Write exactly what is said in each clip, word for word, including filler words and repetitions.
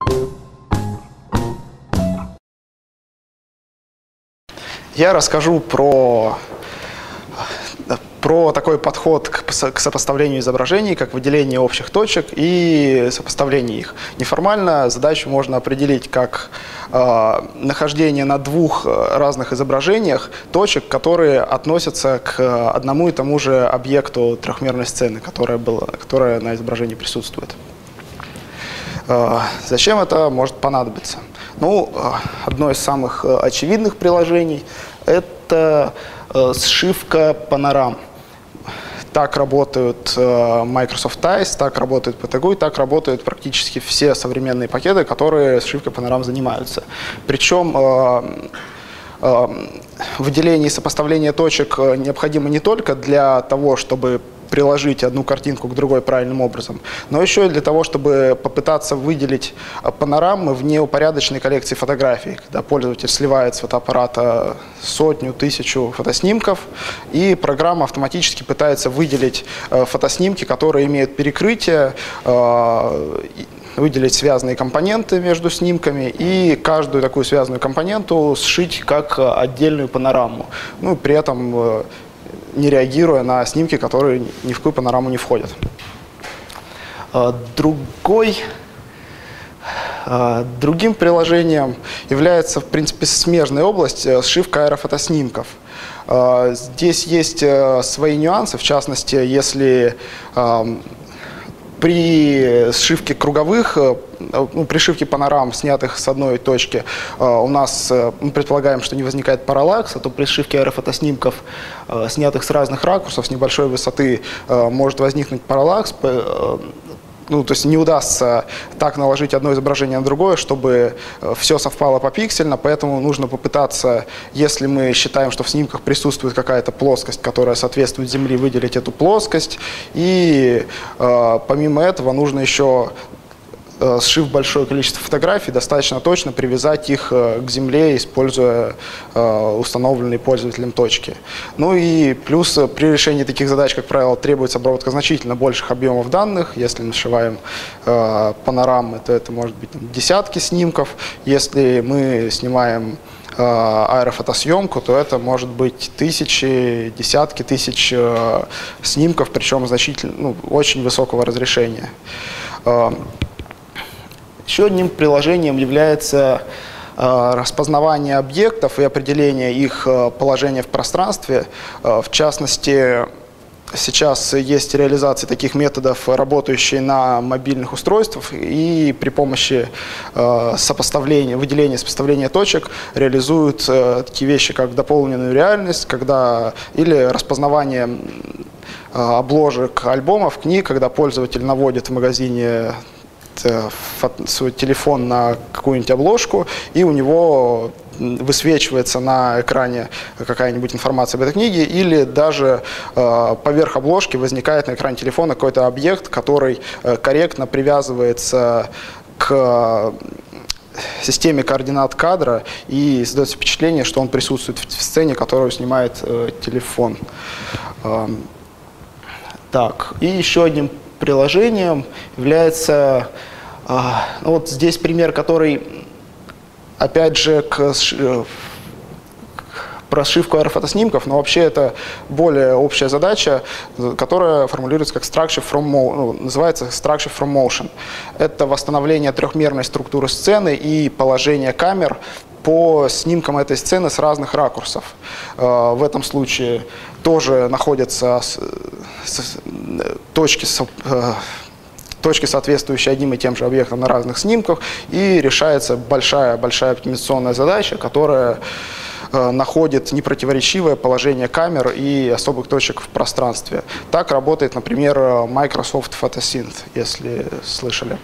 Я расскажу про, про такой подход к, к сопоставлению изображений, как выделение общих точек и сопоставление их. Неформально задачу можно определить как э, нахождение на двух разных изображениях точек, которые относятся к одному и тому же объекту трехмерной сцены, которая, была, которая на изображении присутствует. Э, зачем это может понадобиться? Ну, одно из самых очевидных приложений – это сшивка панорам. Так работают Microsoft Ice, так работает пи ти джи ю, так работают практически все современные пакеты, которые сшивкой панорам занимаются. Причем выделение и сопоставление точек необходимо не только для того, чтобы приложить одну картинку к другой правильным образом, но еще и для того, чтобы попытаться выделить панорамы в неупорядоченной коллекции фотографий, когда пользователь сливает с фотоаппарата сотню, тысячу фотоснимков, и программа автоматически пытается выделить фотоснимки, которые имеют перекрытие, выделить связанные компоненты между снимками и каждую такую связанную компоненту сшить как отдельную панораму. Ну, при этом не реагируя на снимки, которые ни в какую панораму не входят. Другой, другим приложением является, в принципе, смежная область – сшивка аэрофотоснимков. Здесь есть свои нюансы, в частности, если при сшивке круговых, ну, при сшивке панорам, снятых с одной точки, у нас, мы предполагаем, что не возникает параллакса, то при сшивке аэрофотоснимков, снятых с разных ракурсов, с небольшой высоты, может возникнуть параллакс. Ну, то есть не удастся так наложить одно изображение на другое, чтобы все совпало попиксельно, поэтому нужно попытаться, если мы считаем, что в снимках присутствует какая-то плоскость, которая соответствует Земле, выделить эту плоскость. И э, помимо этого нужно еще, э, сшив большое количество фотографий, достаточно точно привязать их э, к Земле, используя э, установленные пользователем точки. Ну и плюс при решении таких задач, как правило, требуется обработка значительно больших объемов данных. Если мы сшиваем э, панорамы, то это может быть там, десятки снимков. Если мы снимаем э, аэрофотосъемку, то это может быть тысячи, десятки тысяч э, снимков, причем значительно, ну, очень высокого разрешения. Э, еще одним приложением является распознавание объектов и определение их положения в пространстве. В частности, сейчас есть реализация таких методов, работающие на мобильных устройствах, и при помощи сопоставления, выделения, сопоставления точек реализуют такие вещи, как дополненную реальность, когда, или распознавание обложек альбомов, книг, когда пользователь наводит в магазине свой телефон на какую-нибудь обложку, и у него высвечивается на экране какая-нибудь информация об этой книге, или даже э, поверх обложки возникает на экране телефона какой-то объект, который э, корректно привязывается к системе координат кадра, и создается впечатление, что он присутствует в сцене, которую снимает э, телефон. Э, так, и еще одним приложением является, э, ну вот здесь пример, который, опять же, к, к, про сшивку аэрофотоснимков, но вообще это более общая задача, которая формулируется как structure from, ну, называется structure from motion. Это восстановление трехмерной структуры сцены и положение камер по снимкам этой сцены с разных ракурсов. В этом случае тоже находятся точки, точки, соответствующие одним и тем же объектам на разных снимках, и решается большая-большая оптимизационная задача, которая находит непротиворечивое положение камер и особых точек в пространстве. Так работает, например, Microsoft Photosynth, если слышали.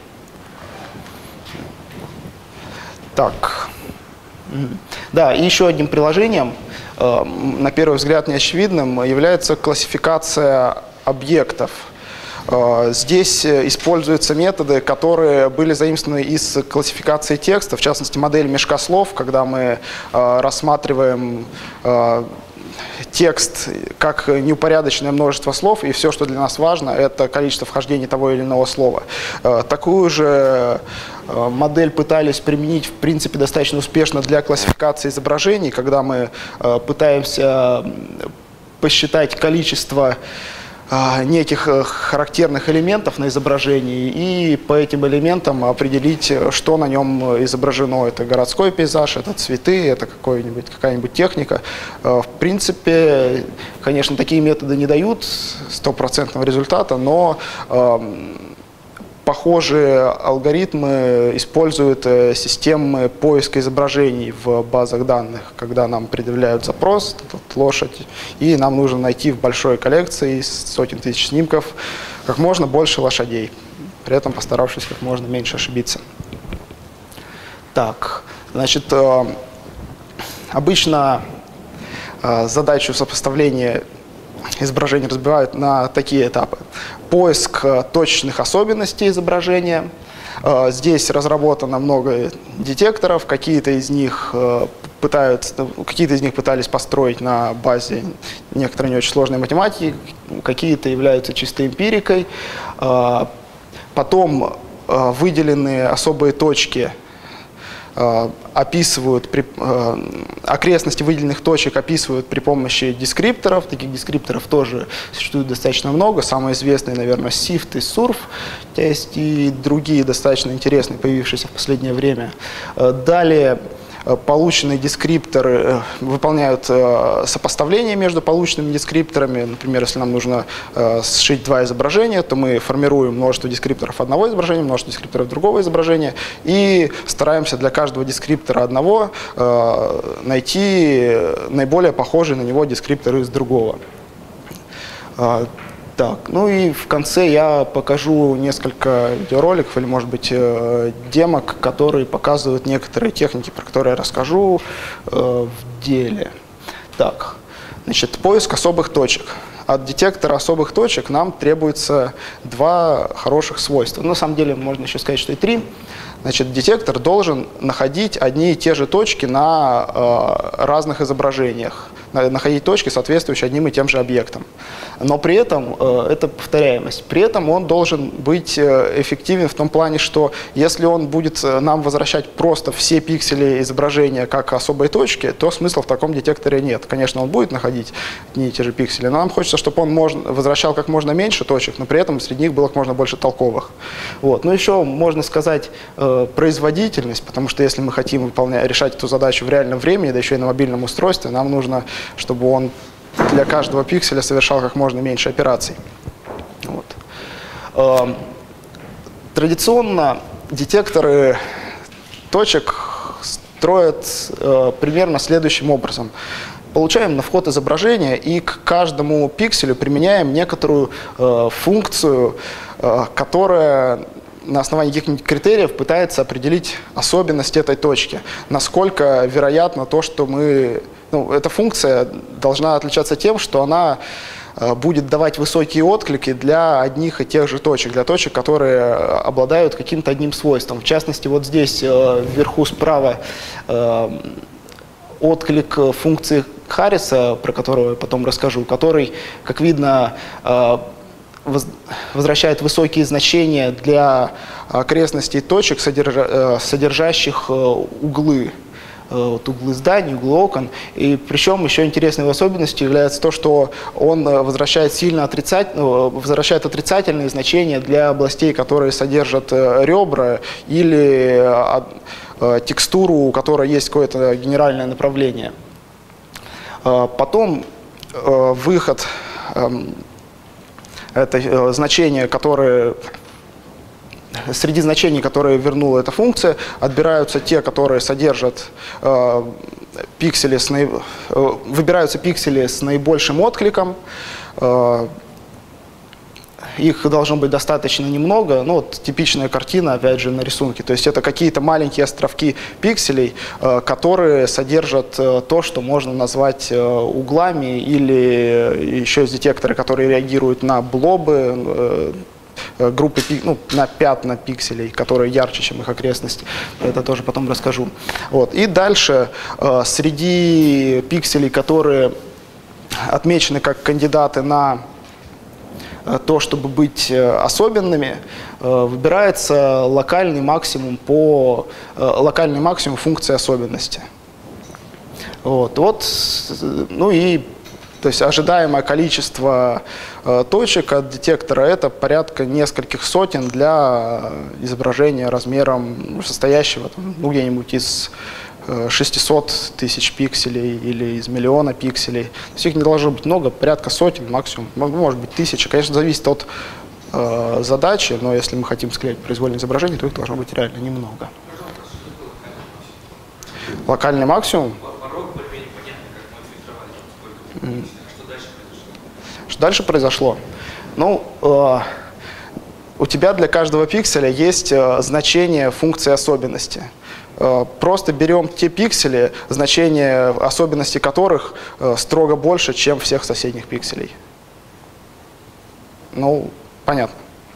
Так. Да, и еще одним приложением, на первый взгляд неочевидным, является классификация объектов. Здесь используются методы, которые были заимствованы из классификации текста, в частности, модель мешка слов, когда мы рассматриваем текст как неупорядоченное множество слов, и все, что для нас важно, это количество вхождений того или иного слова. Такую же Модель пытались применить, в принципе, достаточно успешно для классификации изображений, когда мы пытаемся посчитать количество неких характерных элементов на изображении и по этим элементам определить, что на нем изображено. Это городской пейзаж, это цветы, это какой-нибудь, какая-нибудь техника. В принципе, конечно, такие методы не дают стопроцентного результата, но похожие алгоритмы используют системы поиска изображений в базах данных, когда нам предъявляют запрос, тут лошадь, и нам нужно найти в большой коллекции из сотен тысяч снимков как можно больше лошадей, при этом постаравшись как можно меньше ошибиться. Так, значит, обычно задачу сопоставления изображений разбивают на такие этапы. Поиск точных особенностей изображения. Здесь разработано много детекторов, какие-то из них пытаются, какие-то из них пытались построить на базе некоторой не очень сложной математики, какие-то являются чистой эмпирикой. Потом выделенные особые точки описывают, при, окрестности выделенных точек описывают при помощи дескрипторов. Таких дескрипторов тоже существует достаточно много. Самые известные, наверное, сифт и сурф. Есть и другие достаточно интересные, появившиеся в последнее время. Далее полученные дескрипторы выполняют сопоставление между полученными дескрипторами. Например, если нам нужно сшить два изображения, то мы формируем множество дескрипторов одного изображения, множество дескрипторов другого изображения и стараемся для каждого дескриптора одного найти наиболее похожий на него дескриптор из другого. Так, ну и в конце я покажу несколько видеороликов или, может быть, демок, которые показывают некоторые техники, про которые я расскажу в деле. Так, значит, поиск особых точек. От детектора особых точек нам требуется два хороших свойства. На самом деле можно еще сказать, что и три. Значит, детектор должен находить одни и те же точки на э, разных изображениях, находить точки, соответствующие одним и тем же объектам. Но при этом, э, это повторяемость, при этом он должен быть э, эффективен в том плане, что если он будет нам возвращать просто все пиксели изображения как особые точки, то смысла в таком детекторе нет. Конечно, он будет находить одни и те же пиксели, но нам хочется, чтобы он можно, возвращал как можно меньше точек, но при этом среди них было как можно больше толковых. Вот. Ну еще можно сказать э, производительность, потому что если мы хотим выполнять, решать эту задачу в реальном времени, да еще и на мобильном устройстве, нам нужно, чтобы он для каждого пикселя совершал как можно меньше операций. Вот. Э, традиционно детекторы точек строят э, примерно следующим образом. Получаем на вход изображение и к каждому пикселю применяем некоторую э, функцию, э, которая на основании каких-нибудь критериев пытается определить особенности этой точки. Насколько вероятно то, что мы... Ну, эта функция должна отличаться тем, что она э, будет давать высокие отклики для одних и тех же точек, для точек, которые обладают каким-то одним свойством. В частности, вот здесь э, вверху справа э, отклик функции Харриса, про которую я потом расскажу, который, как видно, э, возвращает высокие значения для окрестностей точек, содержащих углы. Вот углы зданий, углы окон. И причем еще интересной особенностью является то, что он возвращает сильно отрицательные, возвращает отрицательные значения для областей, которые содержат ребра или текстуру, у которой есть какое-то генеральное направление. Потом выход. Это значения, которые, среди значений, которые вернула эта функция, отбираются те, которые содержат э, пиксели, с наи, э, выбираются пиксели с наибольшим откликом. Э, их должно быть достаточно немного. Ну, вот типичная картина, опять же, на рисунке. То есть это какие-то маленькие островки пикселей, э, которые содержат э, то, что можно назвать э, углами, или еще есть детекторы, которые реагируют на блобы, э, группы, ну, на пятна пикселей, которые ярче, чем их окрестности. Это тоже потом расскажу. Вот. И дальше э, среди пикселей, которые отмечены как кандидаты на то, чтобы быть особенными, выбирается локальный максимум по локальный максимум функции особенности. Вот, вот, ну и то есть ожидаемое количество э, точек от детектора — это порядка нескольких сотен для изображения размером состоящего там, ну, где-нибудь из э, шестисот тысяч пикселей или из миллиона пикселей. То есть их не должно быть много, порядка сотен максимум, может быть тысяча. Конечно, зависит от э, задачи, но если мы хотим склеить произвольное изображение, то их должно быть реально немного. Локальный максимум. Что дальше произошло? Ну, э, у тебя для каждого пикселя есть э, значение функции особенности. Э, просто берем те пиксели, значение особенности которых э, строго больше, чем всех соседних пикселей. Ну, понятно.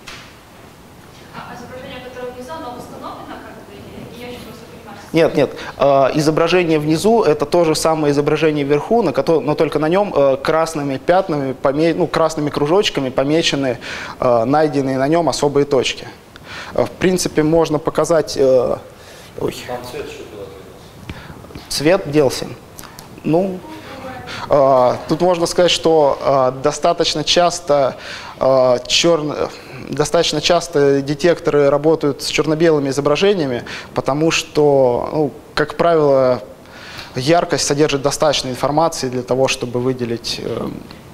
Нет, нет. Э, изображение внизу — это то же самое изображение вверху, на котором, но только на нем э, красными пятнами, поме, ну, красными кружочками помечены э, найденные на нем особые точки. Э, в принципе, можно показать... Э, ой. Там цвет еще делался. Цвет делся. Ну, э, тут можно сказать, что э, достаточно часто э, черный... Достаточно часто детекторы работают с черно-белыми изображениями, потому что, ну, как правило, яркость содержит достаточно информации для того, чтобы выделить э,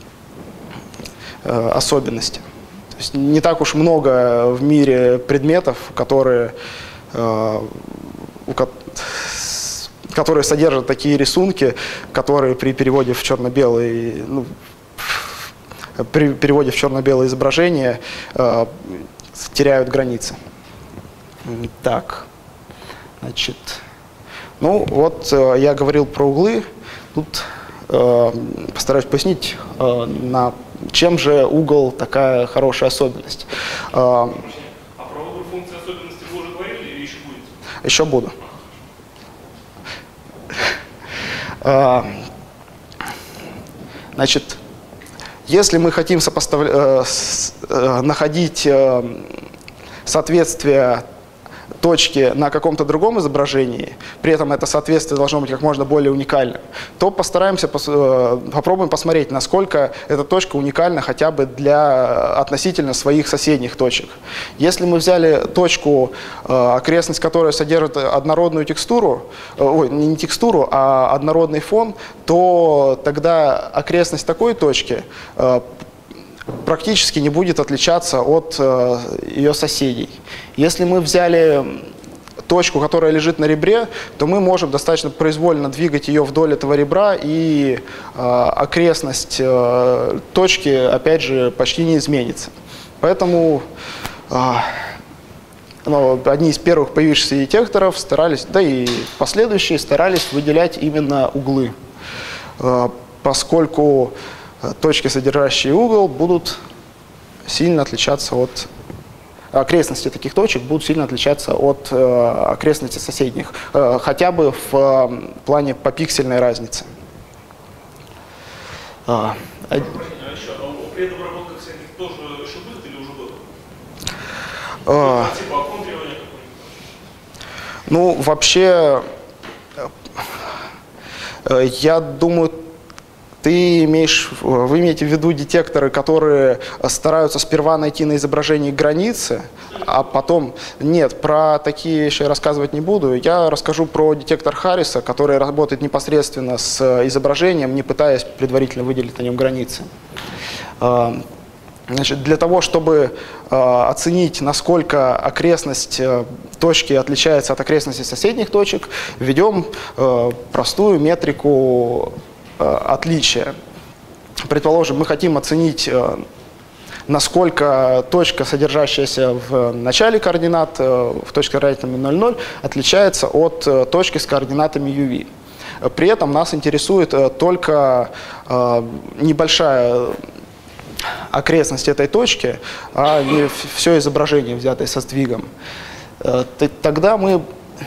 э, особенности. То есть не так уж много в мире предметов, которые, э, у, которые содержат такие рисунки, которые при переводе в черно-белый, ну, при переводе в черно-белое изображение э, теряют границы. Так, значит, ну вот э, я говорил про углы. Тут э, постараюсь пояснить, э, на чем же угол такая хорошая особенность. Э, а про выбор функции особенности вы уже говорили или еще будете? Еще буду. Э, значит, если мы хотим сопоставля... э, с, э, находить э, соответствие точки на каком-то другом изображении, при этом это соответствие должно быть как можно более уникальным, то постараемся, пос... э, попробуем посмотреть, насколько эта точка уникальна хотя бы для относительно своих соседних точек. Если мы взяли точку, э, окрестность которой содержит однородную текстуру, э, ой, не текстуру, а однородный фон, то тогда окрестность такой точки э, практически не будет отличаться от э, ее соседей. Если мы взяли точку, которая лежит на ребре, то мы можем достаточно произвольно двигать ее вдоль этого ребра, и э, окрестность э, точки, опять же, почти не изменится. Поэтому э, ну, одни из первых появившихся детекторов старались, да и последующие старались выделять именно углы, э, поскольку точки, содержащие угол, будут сильно отличаться от... Окрестности таких точек будут сильно отличаться от э, окрестностей соседних, э, хотя бы в э, плане попиксельной разницы. А, а еще, а предобработка всяких тоже еще будет или уже готово? А, типа окон требования какое-нибудь? Ну, вообще, э, я думаю, Ты имеешь, вы имеете в виду детекторы, которые стараются сперва найти на изображении границы, а потом... Нет, про такие вещи я рассказывать не буду. Я расскажу про детектор Харриса, который работает непосредственно с изображением, не пытаясь предварительно выделить на нем границы. Значит, для того, чтобы оценить, насколько окрестность точки отличается от окрестности соседних точек, введем простую метрику отличия. Предположим, мы хотим оценить, насколько точка, содержащаяся в начале координат, в точке с координатами ноль ноль, отличается от точки с координатами ю ви. При этом нас интересует только небольшая окрестность этой точки, а не все изображение, взятое со сдвигом. Тогда мы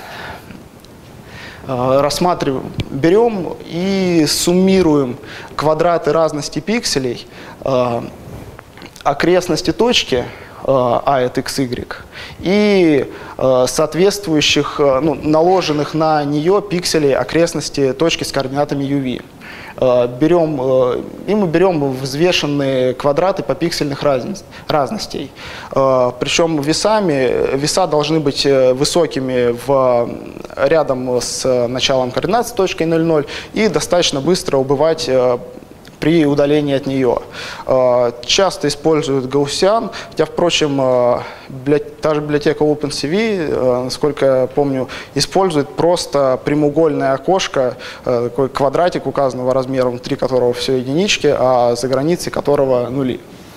рассматриваем, берем и суммируем квадраты разности пикселей окрестности точки а от xy и соответствующих, ну, наложенных на нее пикселей окрестности точки с координатами uv. Берем, и мы берем взвешенные квадраты по пиксельных разниц, разностей. Причем весами, веса должны быть высокими в, рядом с началом координат с точкой ноль ноль и достаточно быстро убывать при удалении от нее. Часто используют гаусиан, хотя, впрочем, та же библиотека OpenCV, насколько я помню, использует просто прямоугольное окошко, такой квадратик указанного размера, внутри которого все единички, а за границей которого нули.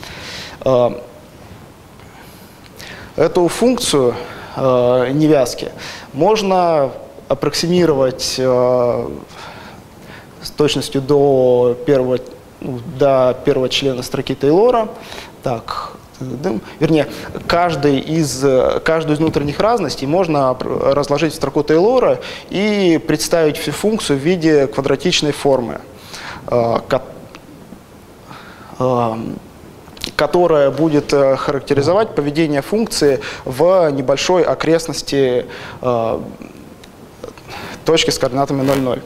Эту функцию невязки можно аппроксимировать с точностью до первого, до первого члена строки Тейлора. Так, вернее, каждый из, каждую из внутренних разностей можно разложить в строку Тейлора и представить всю функцию в виде квадратичной формы, которая будет характеризовать поведение функции в небольшой окрестности точки с координатами ноль ноль.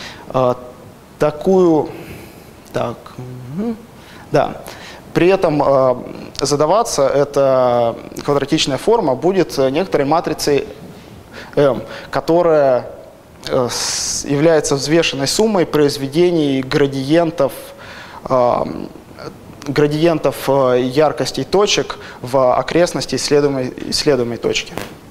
Такую, так, да. При этом э, задаваться эта квадратичная форма будет некоторой матрицей M, которая э, с, является взвешенной суммой произведений градиентов, э, градиентов э, яркостей точек в окрестности исследуемой, исследуемой точки.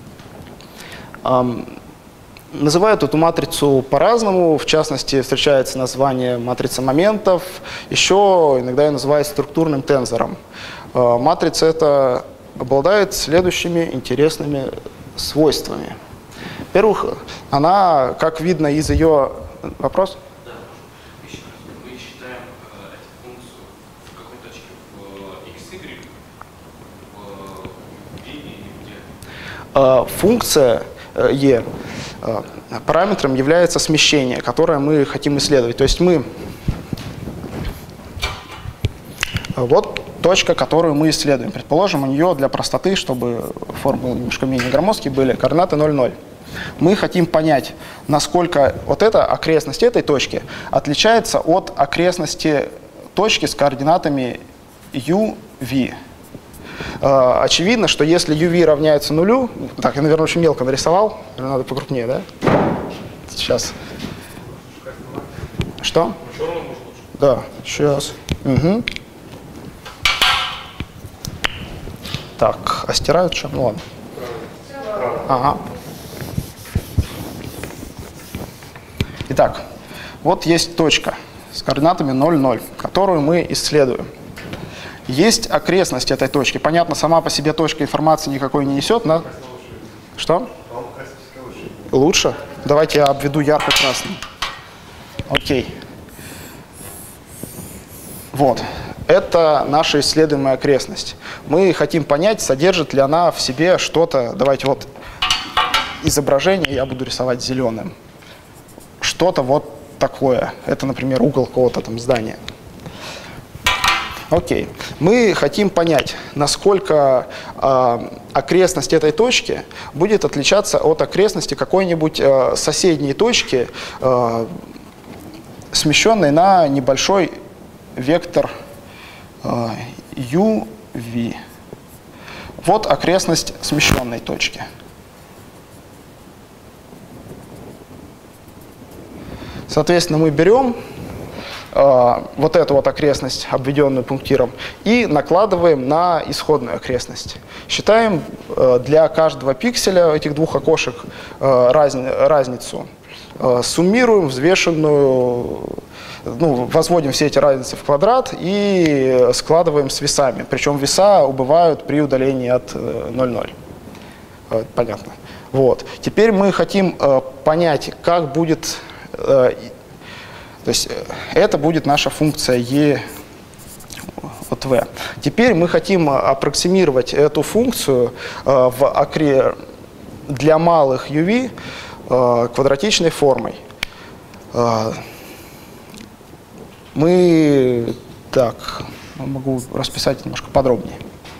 Эм, Называют эту матрицу по-разному, в частности, встречается название матрица моментов, еще иногда ее называют структурным тензором. Матрица эта обладает следующими интересными свойствами. Во-первых, она, как видно из ее... Вопрос? Да, мы считаем эту функцию в какой точке? В xy, в y или где? Функция e параметром является смещение, которое мы хотим исследовать. То есть мы... Вот точка, которую мы исследуем. Предположим, у нее для простоты, чтобы формулы немножко менее громоздкие были, координаты ноль ноль. Мы хотим понять, насколько вот эта окрестность этой точки отличается от окрестности точки с координатами u, v. Очевидно, что если uv равняется нулю, так, я, наверное, очень мелко нарисовал, надо покрупнее, да? Сейчас. Что? Да, сейчас. Угу. Так, а стирают что? Ну ладно. Ага. Итак, вот есть точка с координатами ноль ноль, которую мы исследуем. Есть окрестность этой точки. Понятно, сама по себе точка информации никакой не несет. На... Что? Лучше? Давайте я обведу ярко-красным. Окей. Вот. Это наша исследуемая окрестность. Мы хотим понять, содержит ли она в себе что-то. Давайте вот изображение я буду рисовать зеленым. Что-то вот такое. Это, например, угол какого-то там здания. Окей. Мы хотим понять, насколько э, окрестность этой точки будет отличаться от окрестности какой-нибудь э, соседней точки, э, смещенной на небольшой вектор э, uv. Вот окрестность смещенной точки. Соответственно, мы берем вот эту вот окрестность, обведенную пунктиром, и накладываем на исходную окрестность. Считаем для каждого пикселя этих двух окошек разни, разницу. Суммируем взвешенную, ну, возводим все эти разницы в квадрат и складываем с весами. Причем веса убывают при удалении от ноль ноль. Понятно. Вот. Теперь мы хотим понять, как будет... То есть это будет наша функция e от v. Теперь мы хотим аппроксимировать эту функцию в окре для малых uv квадратичной формой. Мы так могу расписать немножко подробнее.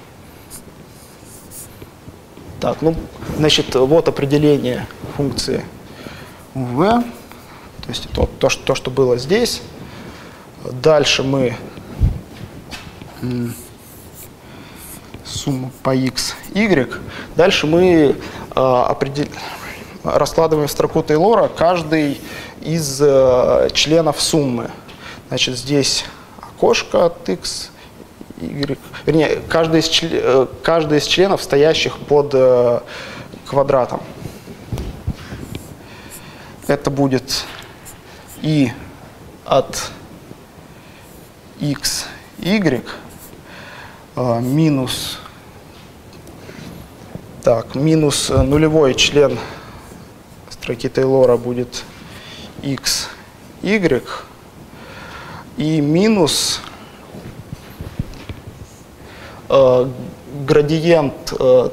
Так, ну, значит, вот определение функции v, то есть то, то, что, то, что было здесь. Дальше мы сумма по x, y. Дальше мы э, определ... раскладываем в строку Тейлора каждый из э, членов суммы. Значит, здесь окошко от x, y. Вернее, каждый из, член... э, каждый из членов, стоящих под э, квадратом. Это будет и от x, y э, минус, так, минус нулевой член строки Тейлора будет x, y и минус э, градиент, э,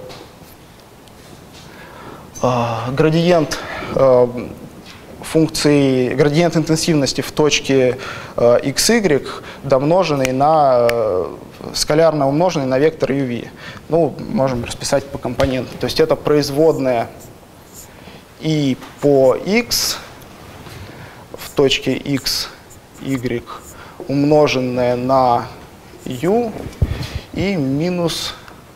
э, градиент э, функции, градиент интенсивности в точке э, xy, домноженный на, э, скалярно умноженный на вектор uv. Ну, можем расписать по компонентам. То есть это производная и по x в точке x, y умноженное на u и минус...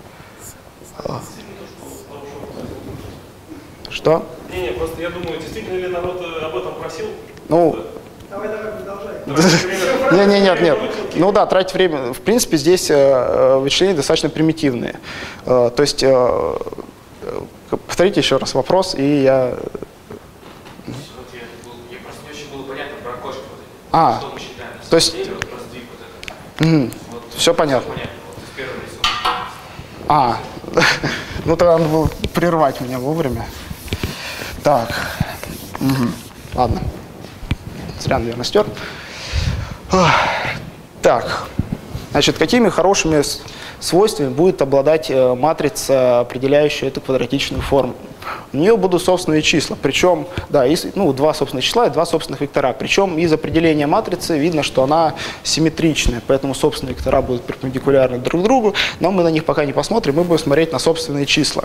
Что? Не, не, просто я думаю, действительно ли народ об этом просил? Ну... Давай, давай, продолжай. Нет, нет, нет, нет. Ну да, тратить время. В принципе, здесь э, вычисления достаточно примитивные. Э, то есть, э, повторите еще раз вопрос, и я... Вот я, был, я просто не очень было понятно про окошко. Вот эти. А, что мы считаем? то есть... Вот раздвиг вот этот. Угу, Вот, все понятно. понятно. Вот, из первого рисунка. А, ну тогда надо было прервать меня вовремя. Так, угу. Ладно. Зря, наверное, стер. Так, значит, какими хорошими свойствами будет обладать матрица, определяющая эту квадратичную форму? У нее будут собственные числа, причем, да, из, ну, два собственных числа и два собственных вектора. Причем из определения матрицы видно, что она симметричная, поэтому собственные вектора будут перпендикулярны друг другу, но мы на них пока не посмотрим, мы будем смотреть на собственные числа.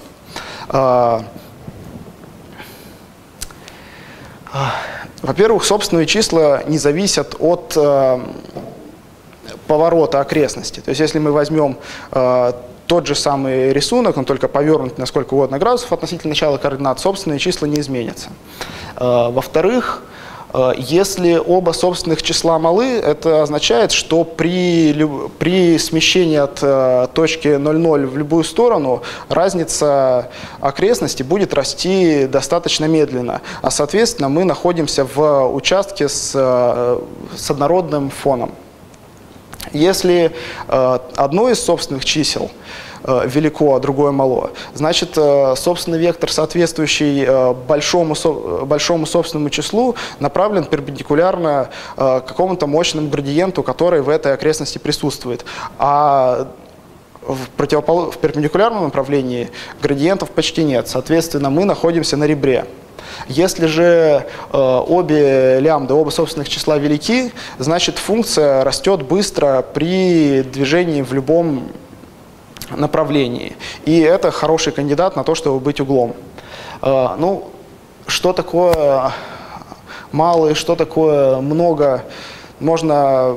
Во-первых, собственные числа не зависят от э, поворота окрестности. То есть если мы возьмем э, тот же самый рисунок, он только повернут на сколько угодно градусов относительно начала координат, собственные числа не изменятся. Э, во-вторых, э, если оба собственных числа малы, это означает, что при, при смещении от э, точки ноль ноль в любую сторону разница окрестности будет расти достаточно медленно, а соответственно мы находимся в участке с, с однородным фоном. Если э, одно из собственных чисел э, велико, а другое мало, значит э, собственный вектор, соответствующий э, большому, со, большому собственному числу, направлен перпендикулярно э, какому-то мощному градиенту, который в этой окрестности присутствует. А в, противопол... в перпендикулярном направлении градиентов почти нет. Соответственно, мы находимся на ребре. Если же э, обе лямбды, оба собственных числа велики, значит функция растет быстро при движении в любом направлении. И это хороший кандидат на то, чтобы быть углом. Э, ну, что такое мало и что такое много, можно...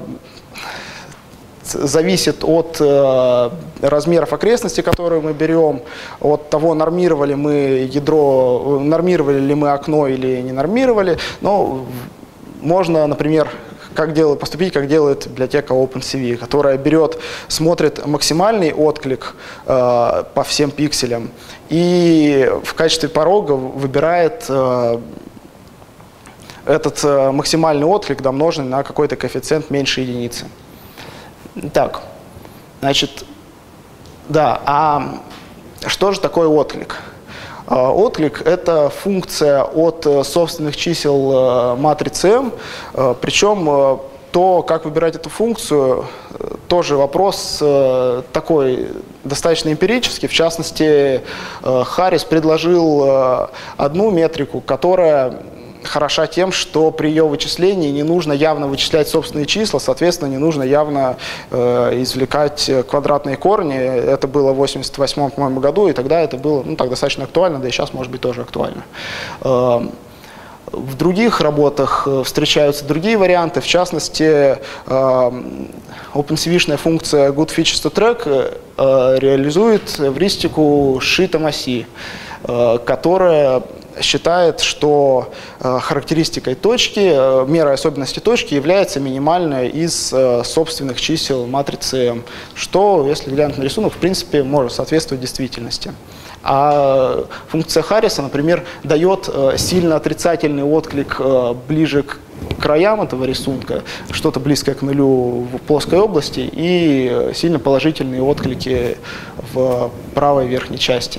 зависит от э, размеров окрестности, которые мы берем, от того, нормировали мы ядро, нормировали ли мы окно или не нормировали. Но можно, например, как делать, поступить, как делает библиотека OpenCV, которая берет, смотрит максимальный отклик э, по всем пикселям и в качестве порога выбирает э, этот э, максимальный отклик, домноженный на какой-то коэффициент меньше единицы. Так, значит, да, а что же такое отклик? Отклик – это функция от собственных чисел матрицы M, причем то, как выбирать эту функцию, тоже вопрос такой достаточно эмпирический. В частности, Харрис предложил одну метрику, которая хороша тем, что при ее вычислении не нужно явно вычислять собственные числа, соответственно, не нужно явно э, извлекать квадратные корни. Это было в восемьдесят восьмом, по-моему, году, и тогда это было, ну, так достаточно актуально, да и сейчас, может быть, тоже актуально. Э, в других работах встречаются другие варианты, в частности, э, OpenCV-шная функция GoodFeaturesToTrack э, реализует эвристику Шитом оси, э, которая считает, что э, характеристикой точки, э, мерой особенности точки является минимальная из э, собственных чисел матрицы M, что, если глянуть на рисунок, в принципе, может соответствовать действительности. А функция Харриса, например, дает э, сильно отрицательный отклик э, ближе к краям этого рисунка, что-то близкое к нулю в плоской области, и сильно положительные отклики в правой верхней части.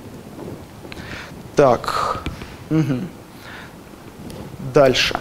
Так, угу. Дальше.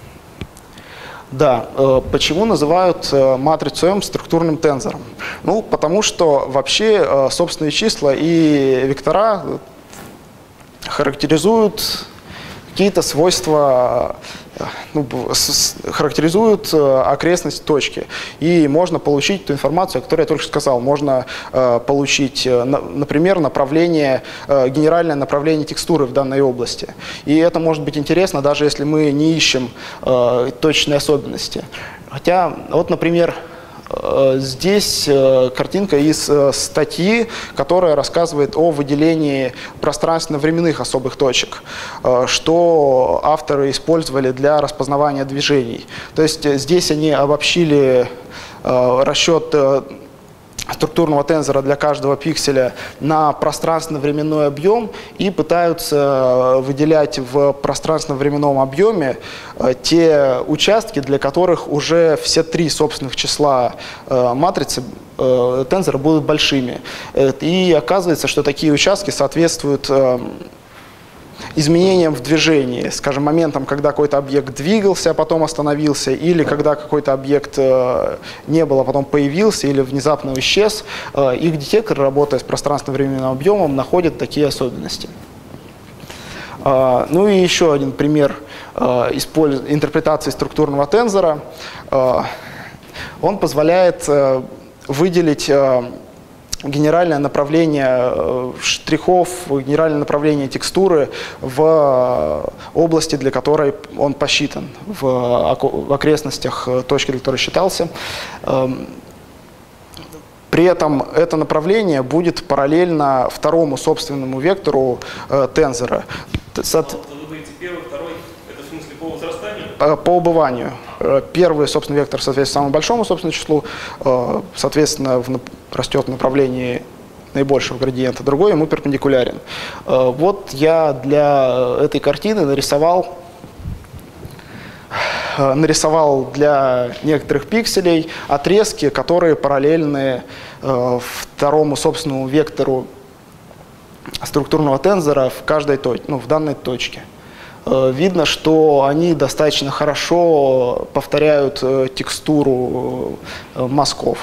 Да, э, почему называют э, матрицу M структурным тензором? Ну, потому что вообще э, собственные числа и вектора характеризуют какие-то свойства, ну, с, характеризуют э, окрестность точки. И можно получить ту информацию, о которой я только что сказал. Можно э, получить, э, на, например, направление, э, генеральное направление текстуры в данной области. И это может быть интересно, даже если мы не ищем э, точные особенности. Хотя, вот, например, здесь картинка из статьи, которая рассказывает о выделении пространственно-временных особых точек, что авторы использовали для распознавания движений. То есть здесь они обобщили расчет структурного тензора для каждого пикселя на пространственно-временной объем и пытаются выделять в пространственно-временном объеме те участки, для которых уже все три собственных числа матрицы тензора будут большими. И оказывается, что такие участки соответствуют изменениям в движении, скажем, моментом, когда какой-то объект двигался, а потом остановился, или когда какой-то объект э, не был, а потом появился, или внезапно исчез, э, их детектор, работая с пространственно-временным объемом, находит такие особенности. Э, ну и еще один пример э, использ... интерпретации структурного тензора. Э, он позволяет э, выделить э, генеральное направление штрихов, генеральное направление текстуры в области, для которой он посчитан, в окрестностях точки, для которой считался. При этом это направление будет параллельно второму собственному вектору тензора. Сот... Вы говорите, первый, второй, это в смысле по возрастанию? По убыванию. Первый, собственно, вектор соответствует самому большому собственному числу, соответственно, в, растет в направлении наибольшего градиента, другой ему перпендикулярен. Вот я для этой картины нарисовал, нарисовал для некоторых пикселей отрезки, которые параллельны второму собственному вектору структурного тензора в каждой точке, ну, в данной точке. Видно, что они достаточно хорошо повторяют текстуру мазков.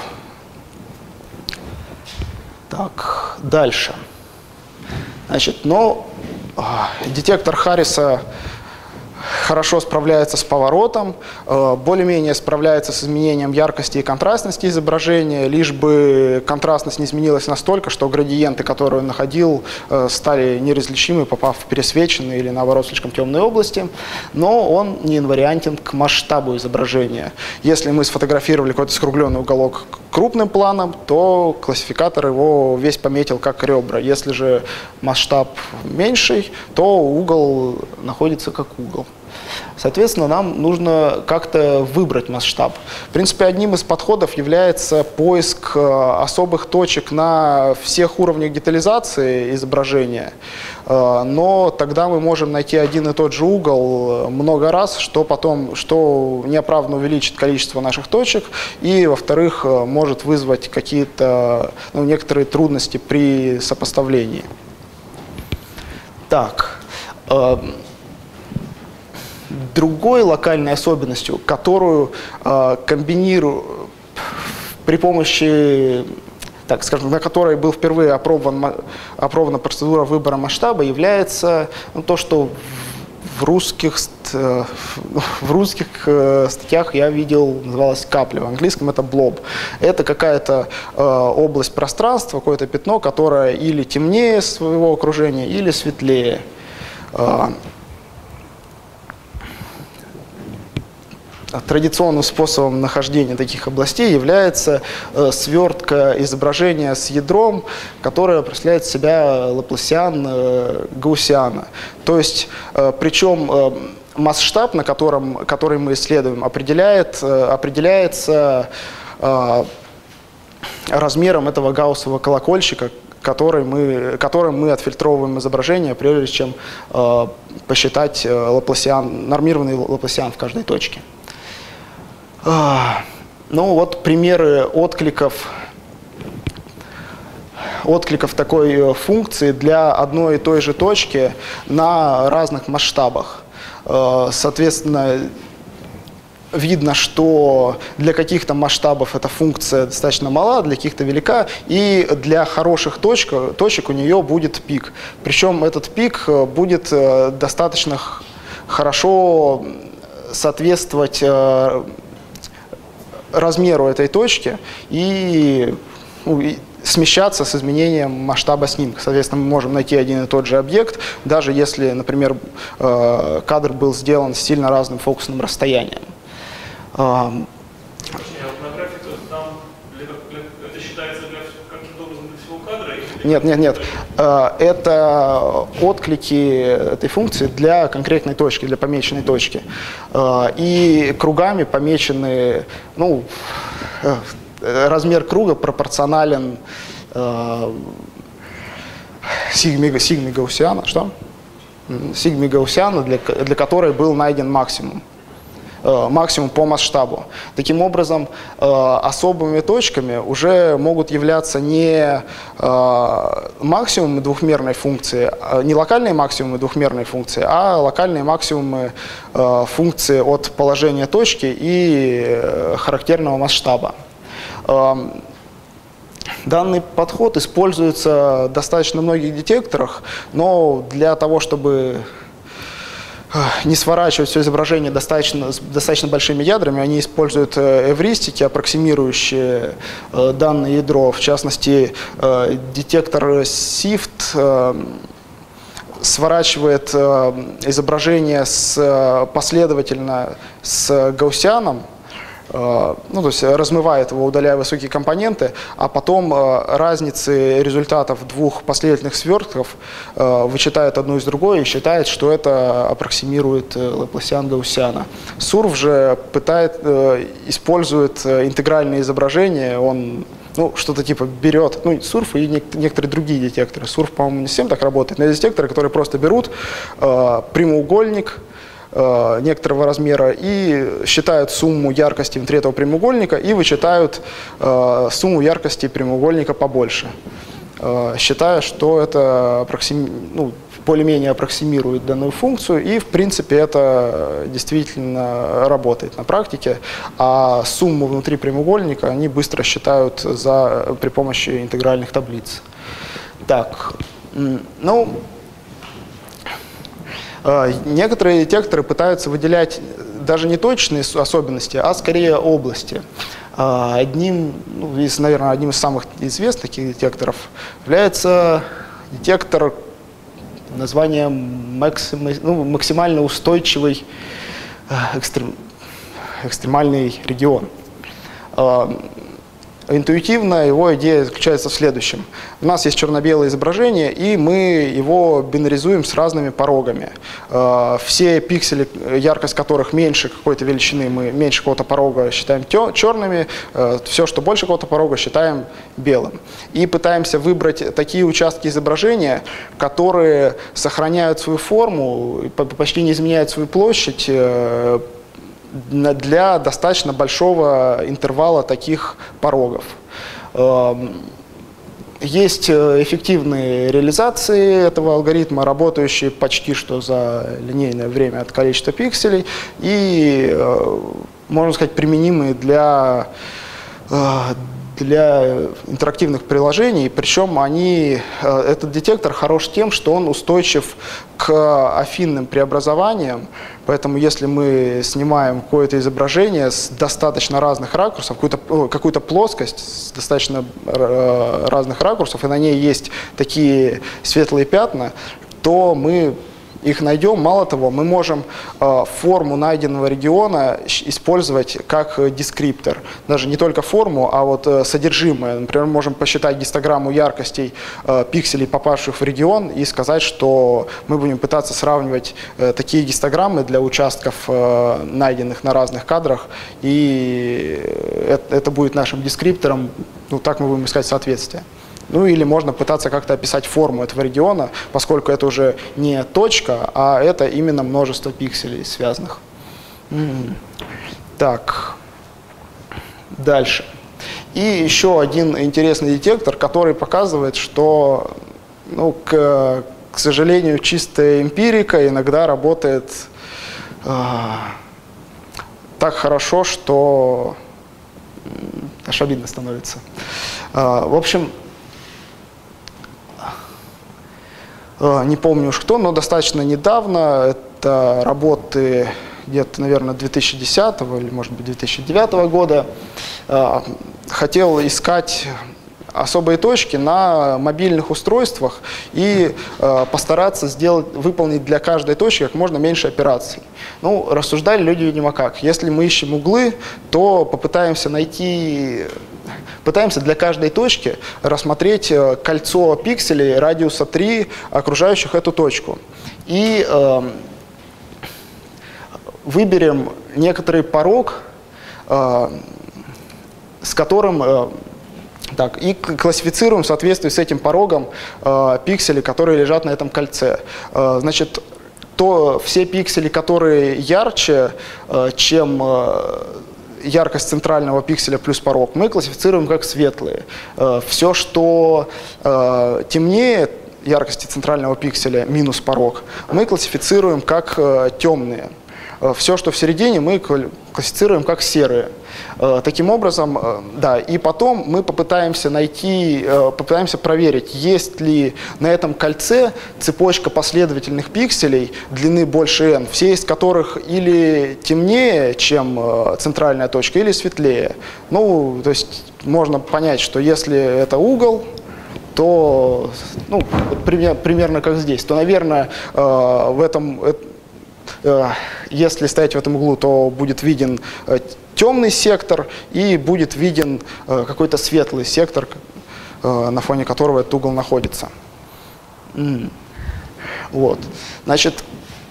Так, дальше. Значит, но детектор Харриса хорошо справляется с поворотом, более-менее справляется с изменением яркости и контрастности изображения, лишь бы контрастность не изменилась настолько, что градиенты, которые он находил, стали неразличимы, попав в пересвеченные или, наоборот, слишком темные области. Но он не инвариантен к масштабу изображения. Если мы сфотографировали какой-то скругленный уголок крупным планом, то классификатор его весь пометил как ребра. Если же масштаб меньший, то угол находится как угол. Соответственно, нам нужно как-то выбрать масштаб. В принципе, одним из подходов является поиск особых точек на всех уровнях детализации изображения. Но тогда мы можем найти один и тот же угол много раз, что потом, что неоправданно увеличит количество наших точек, и, во-вторых, может вызвать какие-то, ну, некоторые трудности при сопоставлении. Так. Другой локальной особенностью, которую э, комбинирую при помощи, так скажем, на которой был впервые опробован, опробована процедура выбора масштаба, является, ну, то, что в русских в русских статьях я видел, называлась капля, в английском это blob. Это какая-то область пространства, какое-то пятно, которое или темнее своего окружения, или светлее. Традиционным способом нахождения таких областей является э, свертка изображения с ядром, которое представляет себя Лапласиан э, Гаусиана. То есть, э, причем э, масштаб, на котором, который мы исследуем, определяет, э, определяется э, размером этого гауссового колокольчика, который мы, которым мы отфильтровываем изображение, прежде чем э, посчитать э, Лапласиан, нормированный Лапласиан в каждой точке. Ну вот примеры откликов, откликов такой функции для одной и той же точки на разных масштабах. Соответственно, видно, что для каких-то масштабов эта функция достаточно мала, для каких-то велика, и для хороших точек, точек у нее будет пик. Причем этот пик будет достаточно хорошо соответствовать размеру этой точки и, ну, и смещаться с изменением масштаба снимка. Соответственно, мы можем найти один и тот же объект, даже если, например, кадр был сделан с сильно разным фокусным расстоянием. На графике там для, для, это считается для, каким-то образом для всего кадра? Нет, нет, нет. Это отклики этой функции для конкретной точки, для помеченной точки. И кругами помечены, ну, размер круга пропорционален сигме, сигме Гаусиана, что? Сигме Гаусиана, для, для которой был найден максимум. максимум по масштабу. Таким образом, особыми точками уже могут являться не максимумы двухмерной функции, не локальные максимумы двухмерной функции, а локальные максимумы функции от положения точки и характерного масштаба. Данный подход используется в достаточно многих детекторах, но для того, чтобы не сворачивать все изображение достаточно, с достаточно большими ядрами, они используют эвристики, аппроксимирующие данное ядро. В частности, детектор сифт сворачивает изображение с, последовательно с гаусианом, ну, то есть размывает его, удаляя высокие компоненты, а потом разницы результатов двух последовательных свертков вычитает одну из другой и считает, что это аппроксимирует Лапласиан Гаусиана. Сурф же пытает, использует интегральные изображения, он ну, что-то типа берет, ну, сурф и некоторые другие детекторы. Сурф, по-моему, не совсем так работает, но есть детекторы, которые просто берут прямоугольник некоторого размера и считают сумму яркости внутри этого прямоугольника и вычитают э, сумму яркости прямоугольника побольше, э, считая, что это аппроксим... ну, более-менее аппроксимирует данную функцию, и в принципе это действительно работает на практике, а сумму внутри прямоугольника они быстро считают за... при помощи интегральных таблиц. Так, ну... Некоторые детекторы пытаются выделять даже не точные особенности, а скорее области. Одним, ну, из, наверное, одним из самых известных таких детекторов является детектор названием максим, ну, максимально устойчивый экстрем, экстремальный регион. Интуитивно его идея заключается в следующем. У нас есть черно-белое изображение, и мы его бинаризуем с разными порогами. Все пиксели, яркость которых меньше какой-то величины, мы меньше какого-то порога считаем черными, все, что больше какого-то порога, считаем белым. И пытаемся выбрать такие участки изображения, которые сохраняют свою форму, почти не изменяют свою площадь, для достаточно большого интервала таких порогов. Есть эффективные реализации этого алгоритма, работающие почти что за линейное время от количества пикселей и, можно сказать, применимые для, для интерактивных приложений, причем они, этот детектор хорош тем, что он устойчив к афинным преобразованиям, поэтому если мы снимаем какое-то изображение с достаточно разных ракурсов, какую-то, какую-то плоскость с достаточно разных ракурсов, и на ней есть такие светлые пятна, то мы их найдем. Мало того, мы можем э, форму найденного региона использовать как дескриптор. Даже не только форму, а вот э, содержимое. Например, мы можем посчитать гистограмму яркостей э, пикселей, попавших в регион, и сказать, что мы будем пытаться сравнивать э, такие гистограммы для участков, э, найденных на разных кадрах, и это, это будет нашим дескриптором. Ну, так мы будем искать соответствие. Ну или можно пытаться как-то описать форму этого региона, поскольку это уже не точка, а это именно множество пикселей связанных. М-м. Так, дальше. И еще один интересный детектор, который показывает, что, ну, к, к сожалению, чистая эмпирика иногда работает э, так хорошо, что аж обидно становится. Э, в общем, не помню уж кто, но достаточно недавно, это работы где-то, наверное, две тысячи десятого или, может быть, две тысячи девятого года, хотел искать особые точки на мобильных устройствах и постараться сделать, выполнить для каждой точки как можно меньше операций. Ну, рассуждали люди, видимо, как. Если мы ищем углы, то попытаемся найти... Пытаемся для каждой точки рассмотреть кольцо пикселей радиуса три, окружающих эту точку. И э, выберем некоторый порог, э, с которым... Э, так, и классифицируем в соответствии с этим порогом э, пиксели, которые лежат на этом кольце. Э, значит, то все пиксели, которые ярче, э, чем... Э, яркость центрального пикселя плюс порог, мы классифицируем как светлые. Все, что э, темнее яркости центрального пикселя минус порог, мы классифицируем как э, темные. Все, что в середине, мы классифицируем как серые. Таким образом, да, и потом мы попытаемся найти, попытаемся проверить, есть ли на этом кольце цепочка последовательных пикселей длины больше n, все из которых или темнее, чем центральная точка, или светлее. Ну, то есть можно понять, что если это угол, то, ну, примерно как здесь, то, наверное, в этом... Если стоять в этом углу, то будет виден темный сектор и будет виден какой-то светлый сектор, на фоне которого этот угол находится. Вот. Значит,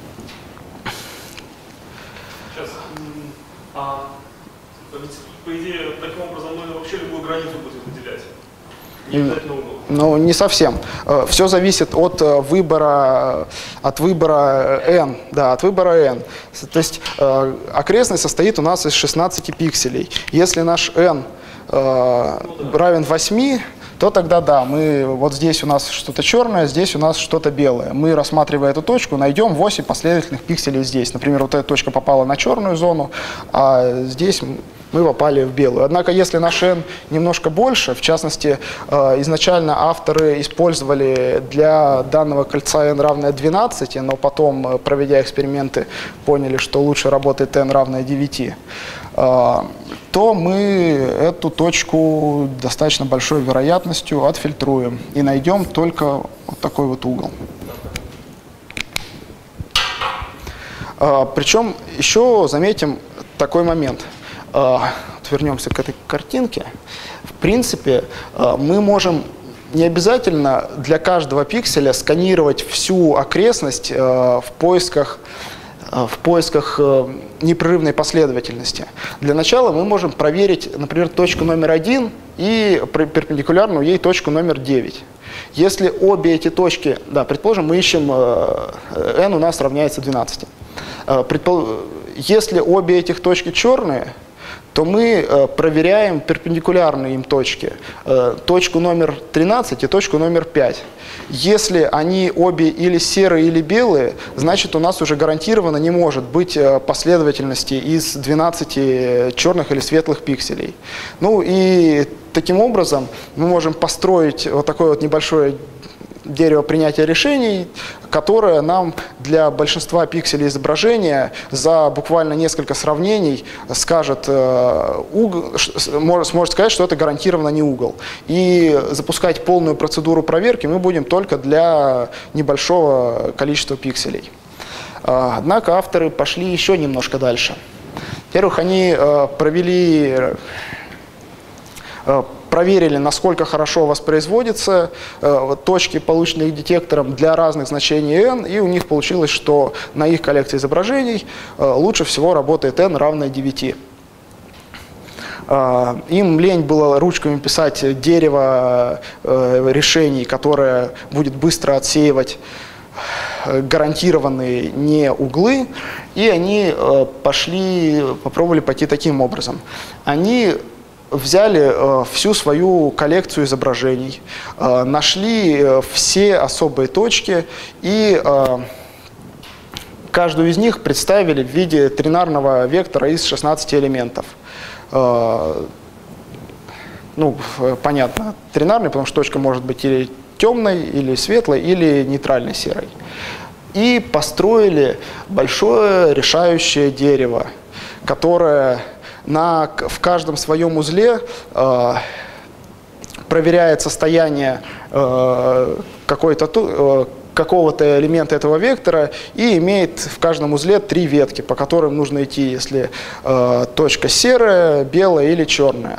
сейчас, а, по идее, таким образом мы вообще любую границу будем выделять. Не обязательно угол. Ну, не совсем. Все зависит от выбора, от выбора n. Да, от выбора n. То есть окрестность состоит у нас из шестнадцати пикселей. Если наш n равен восьми, то тогда да, мы вот здесь у нас что-то черное, здесь у нас что-то белое. Мы, рассматривая эту точку, найдем восемь последовательных пикселей здесь. Например, вот эта точка попала на черную зону, а здесь мы попали в белую. Однако, если наш n немножко больше, в частности, изначально авторы использовали для данного кольца n равное двенадцати, но потом, проведя эксперименты, поняли, что лучше работает n равное девяти, то мы эту точку достаточно большой вероятностью отфильтруем и найдем только вот такой вот угол. Причем еще заметим такой момент. Вернемся к этой картинке. В принципе, мы можем не обязательно для каждого пикселя сканировать всю окрестность в поисках, в поисках непрерывной последовательности. Для начала мы можем проверить, например, точку номер один и перпендикулярную ей точку номер девять. Если обе эти точки, да, предположим, мы ищем, n у нас равняется двенадцати. Если обе этих точки черные, то мы э, проверяем перпендикулярные им точки, э, точку номер тринадцать и точку номер пять. Если они обе или серые, или белые, значит, у нас уже гарантированно не может быть э, последовательности из двенадцати черных или светлых пикселей. Ну и таким образом мы можем построить вот такое вот небольшое дерево принятия решений, которое нам для большинства пикселей изображения за буквально несколько сравнений скажет, э, угол, может, сможет сказать, что это гарантированно не угол. И запускать полную процедуру проверки мы будем только для небольшого количества пикселей. Э, однако авторы пошли еще немножко дальше. Во-первых, они э, провели... Э, проверили, насколько хорошо воспроизводятся э, точки, полученные детектором для разных значений n, и у них получилось, что на их коллекции изображений э, лучше всего работает n равное девяти. Э, им лень было ручками писать дерево э, решений, которое будет быстро отсеивать гарантированные не углы, и они э, пошли, попробовали пойти таким образом. Они взяли э, всю свою коллекцию изображений, э, нашли э, все особые точки и э, каждую из них представили в виде тринарного вектора из шестнадцати элементов. Э, ну, понятно, тринарный, потому что точка может быть или темной, или светлой, или нейтральной серой. И построили большое решающее дерево, которое На, в каждом своем узле э, проверяет состояние э, какой-то, э, какого-то элемента этого вектора и имеет в каждом узле три ветки, по которым нужно идти, если э, точка серая, белая или черная.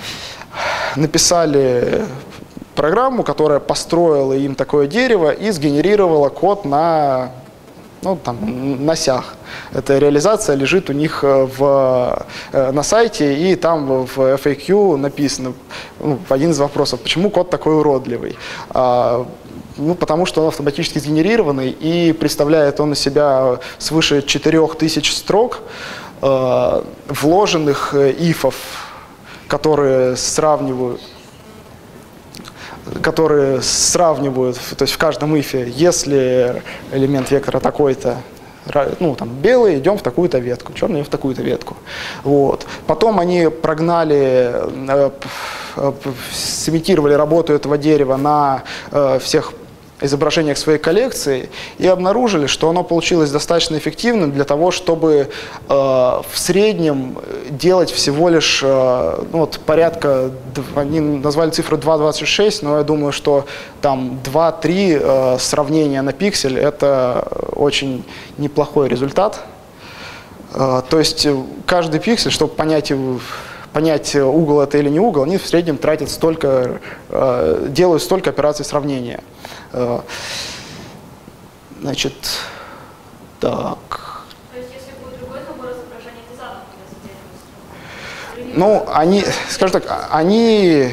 Написали программу, которая построила им такое дерево и сгенерировала код на... Ну, там, на сях. Эта реализация лежит у них в, на сайте, и там в эф эй кью написано, ну, один из вопросов, почему код такой уродливый. А, ну, потому что он автоматически сгенерированный, и представляет он из себя свыше четырёх тысяч строк, а, вложенных ифов, которые сравнивают которые сравнивают, то есть в каждом ифе, если элемент вектора такой-то, ну, там, белый, идем в такую-то ветку, черный в такую-то ветку. Вот. Потом они прогнали, э, э, сымитировали работу этого дерева на э, всех изображениях своей коллекции и обнаружили, что оно получилось достаточно эффективным для того, чтобы э, в среднем делать всего лишь э, ну, вот, порядка, они назвали цифру два двадцать шесть, но я думаю, что там два-три э, сравнения на пиксель — это очень неплохой результат. Э, то есть каждый пиксель, чтобы понять его, понять, угол это или не угол, они в среднем тратят столько, э, делают столько операций сравнения. Э, значит, так. То есть, если будет другой набор изображений, то задом придется делать? Ну, они, скажем так, они,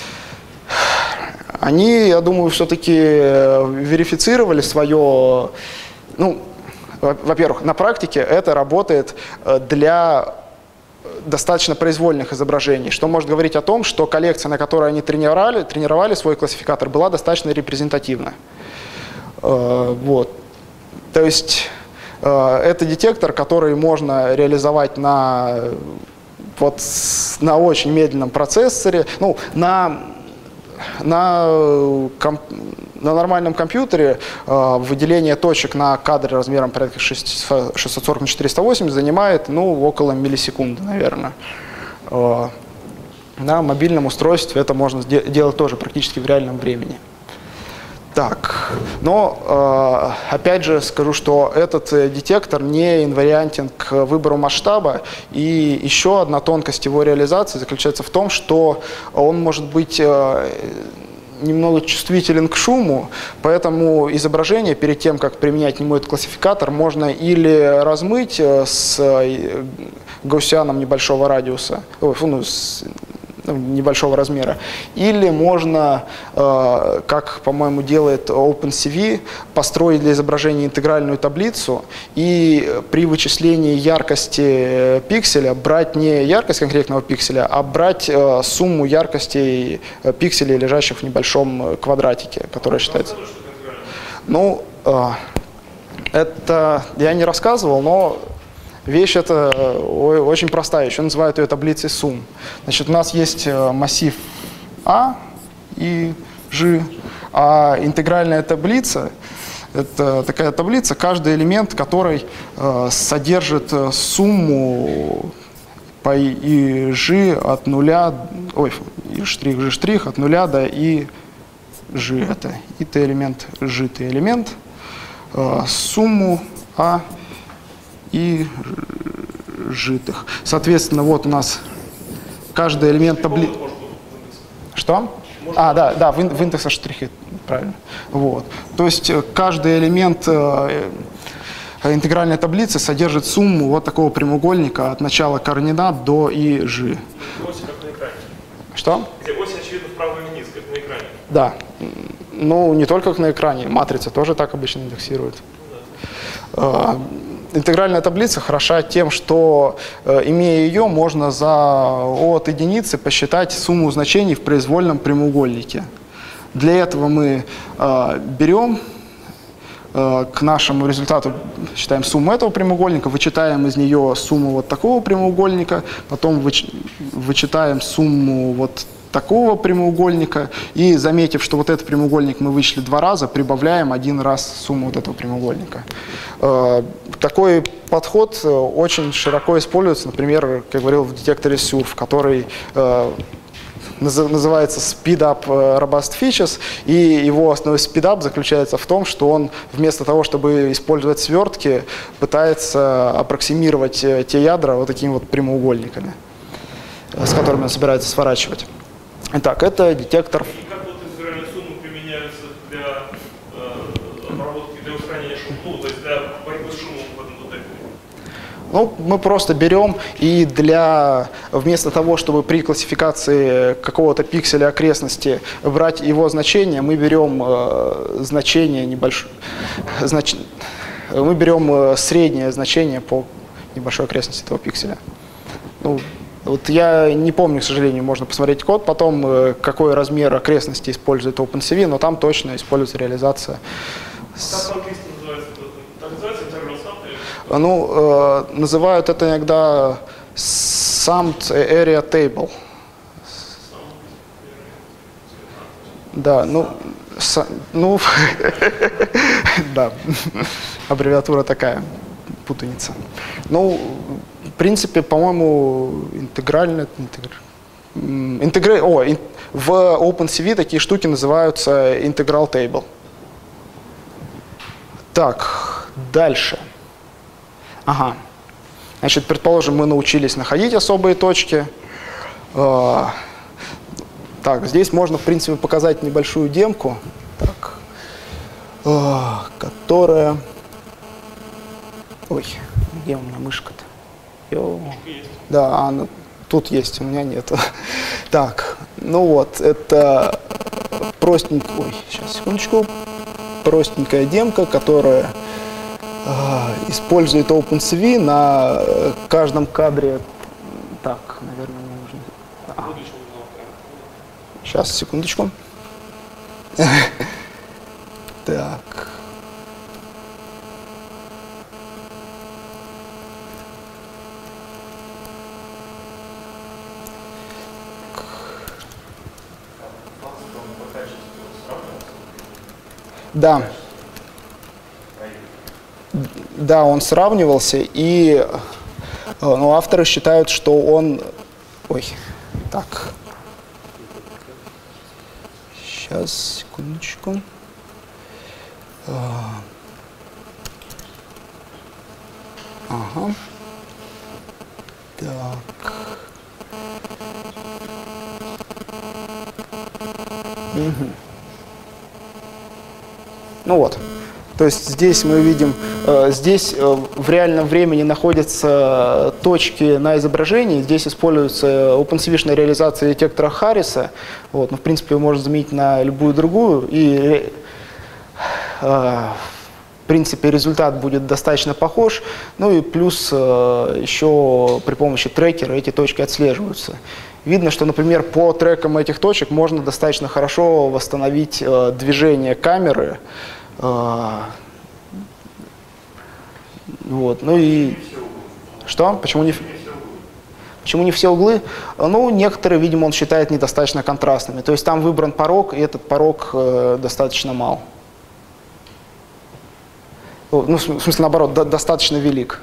они, я думаю, все-таки верифицировали свое, ну, во-первых, на практике это работает для достаточно произвольных изображений, что может говорить о том, что коллекция, на которой они тренировали, тренировали свой классификатор, была достаточно репрезентативна. Вот. То есть это детектор, который можно реализовать на, вот, на очень медленном процессоре, ну, на, на, комп, на нормальном компьютере выделение точек на кадре размером порядка шестьсот сорок на четыреста восемьдесят занимает, ну, около миллисекунды, наверное. На мобильном устройстве это можно делать тоже практически в реальном времени. Так, но опять же скажу, что этот детектор не инвариантен к выбору масштаба, и еще одна тонкость его реализации заключается в том, что он может быть немного чувствителен к шуму, поэтому изображение перед тем, как применять к нему этот классификатор, можно или размыть с гауссианом небольшого радиуса, ну, с ну, небольшого размера. Или можно, э, как, по-моему, делает OpenCV, построить для изображения интегральную таблицу и при вычислении яркости пикселя брать не яркость конкретного пикселя, а брать э, сумму яркостей пикселей, лежащих в небольшом квадратике, который считается... Ну, э, это я не рассказывал, но вещь эта очень простая, еще называют ее таблицей сумм. Значит, у нас есть массив А и G, а интегральная таблица – это такая таблица, каждый элемент которой э, содержит сумму по и G от нуля, ой, и штрих, G штрих от нуля до и G, это и T элемент, G T элемент, э, сумму А и житых. Соответственно, вот у нас каждый элемент таблицы. Что? А, да, да, в, в индексе штрихи, правильно. Вот. То есть каждый элемент э, интегральной таблицы содержит сумму вот такого прямоугольника от начала координат до и G. Ось как на экране. Что? Где ось, очевидно, вправо и вниз, как на экране. Да. Ну, не только как на экране. Матрица тоже так обычно индексирует. Э, Интегральная таблица хороша тем, что, э, имея ее, можно за от единицы посчитать сумму значений в произвольном прямоугольнике. Для этого мы э, берем э, к нашему результату, считаем сумму этого прямоугольника, вычитаем из нее сумму вот такого прямоугольника, потом выч, вычитаем сумму вот такого прямоугольника, и, заметив, что вот этот прямоугольник мы вычли два раза, прибавляем один раз сумму вот этого прямоугольника. Такой подход очень широко используется, например, как я говорил, в детекторе сюрф, который называется Speedup Robust Features, и его основной speedup заключается в том, что он вместо того, чтобы использовать свертки, пытается аппроксимировать те ядра вот такими вот прямоугольниками, с которыми он собирается сворачивать. Итак, это детектор. И как вот интегральные суммы применяются для э, обработки, для устранения шума, ну, то есть для борьбы с шумом в этом детекторе? Ну, мы просто берем и для, вместо того, чтобы при классификации какого-то пикселя окрестности брать его значение, мы берем э, значение небольшое, знач, мы берем э, среднее значение по небольшой окрестности этого пикселя. Ну, вот я не помню, к сожалению, можно посмотреть код потом, какой размер окрестности использует OpenCV, но там точно используется реализация. Как по-английски называется? Так называется integral sum? Ну, э, называют это иногда summed area table. Да, ну, с, ну, да, аббревиатура такая, путаница. Ну, в принципе, по-моему, интегрально, интегр... О, ин... в OpenCV такие штуки называются integral table. Так, дальше. Ага. Значит, предположим, мы научились находить особые точки. Так, здесь можно, в принципе, показать небольшую демку, так, которая... Ой, где у меня мышка-то? Йо. Да, она тут есть, у меня нет. Так, ну вот, это простенькая, ой, сейчас, секундочку, простенькая демка, которая э, использует OpenCV на каждом кадре. Так, наверное, мне нужно... А. Сейчас, секундочку. Так. Да. Да, он сравнивался, и ну, авторы считают, что он... Ой, так. Сейчас, секундочку. Ага. Так. Угу. Ну вот. То есть здесь мы видим, здесь в реальном времени находятся точки на изображении. Здесь используется OpenCV-шная реализация детектора Харриса. Вот, ну, в принципе, его можно заменить на любую другую. И в принципе, результат будет достаточно похож. Ну и плюс еще при помощи трекера эти точки отслеживаются. Видно, что, например, по трекам этих точек можно достаточно хорошо восстановить движение камеры. Вот. Ну и что? Почему не, почему не все углы? Ну, некоторые, видимо, он считает недостаточно контрастными. То есть там выбран порог, и этот порог достаточно мал. Ну, в смысле, наоборот, до, достаточно велик.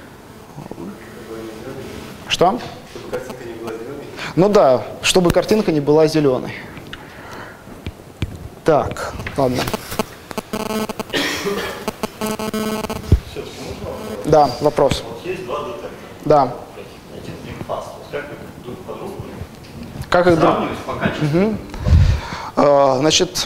Что? Чтобы картинка не была зеленой? Ну да, чтобы картинка не была зеленой. Так, ладно. Да, вопрос. Вот есть два детектора. Да. Эти бигфаст. Как их друг по другу? Как их друг... Сравнивать по качеству. Угу. А, значит,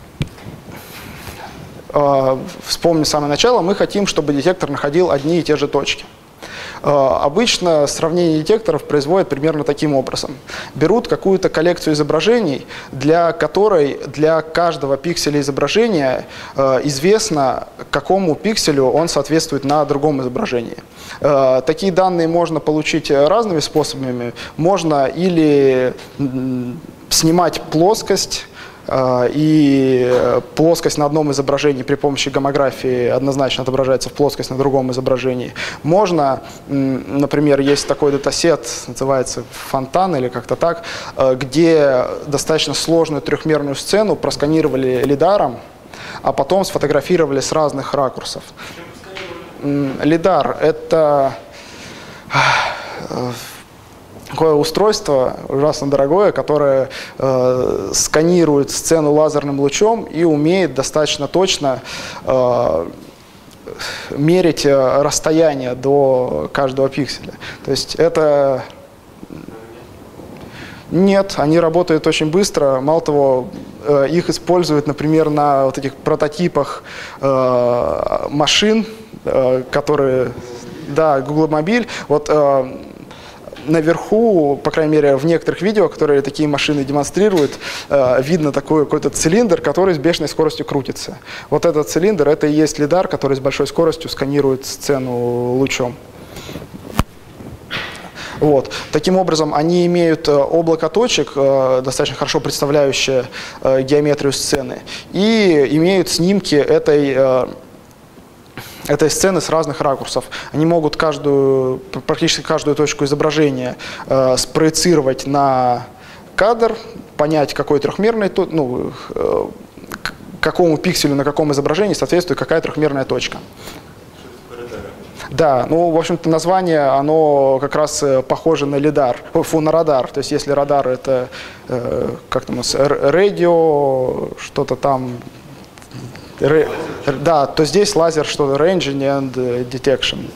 а, вспомню с самого начала, мы хотим, чтобы детектор находил одни и те же точки. Обычно сравнение детекторов производят примерно таким образом. Берут какую-то коллекцию изображений, для которой для каждого пикселя изображения известно, какому пикселю он соответствует на другом изображении. Такие данные можно получить разными способами. Можно или снимать плоскость, и плоскость на одном изображении при помощи гомографии однозначно отображается в плоскость на другом изображении. Можно, например, есть такой датасет, называется «Фонтан» или как-то так, где достаточно сложную трехмерную сцену просканировали лидаром, а потом сфотографировали с разных ракурсов. Лидар — это такое устройство ужасно дорогое, которое э, сканирует сцену лазерным лучом и умеет достаточно точно э, мерить расстояние до каждого пикселя. То есть это... Нет, они работают очень быстро. Мало того, э, их используют, например, на вот этих прототипах э, машин, э, которые... Да, Google Мобиль. Вот... Э, Наверху, по крайней мере, в некоторых видео, которые такие машины демонстрируют, э, видно такой какой-то цилиндр, который с бешеной скоростью крутится. Вот этот цилиндр — это и есть лидар, который с большой скоростью сканирует сцену лучом. Вот. Таким образом, они имеют облако точек, э, достаточно хорошо представляющее э, геометрию сцены, и имеют снимки этой э, этой сцены с разных ракурсов. Они могут каждую, практически каждую точку изображения э, спроецировать на кадр, понять, какой трехмерный, ну, э, к какому пикселю на каком изображении соответствует какая трехмерная точка. Да, ну, в общем-то, название, оно как раз похоже на лидар, фу, на радар. То есть, если радар — это, э, как там у нас, радио, что-то там... Ре, да, то здесь лазер что-то ranging and detection.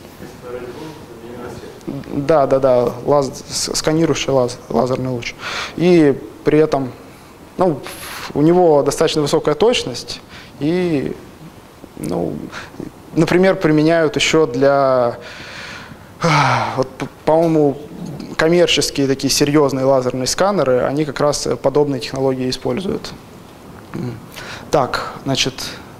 Да, да, да, лаз, сканирующий лаз, лазерный луч. И при этом, ну, у него достаточно высокая точность. И, ну, например, применяют еще для, вот, по-моему, коммерческие такие серьезные лазерные сканеры, они как раз подобные технологии используют. Так, значит...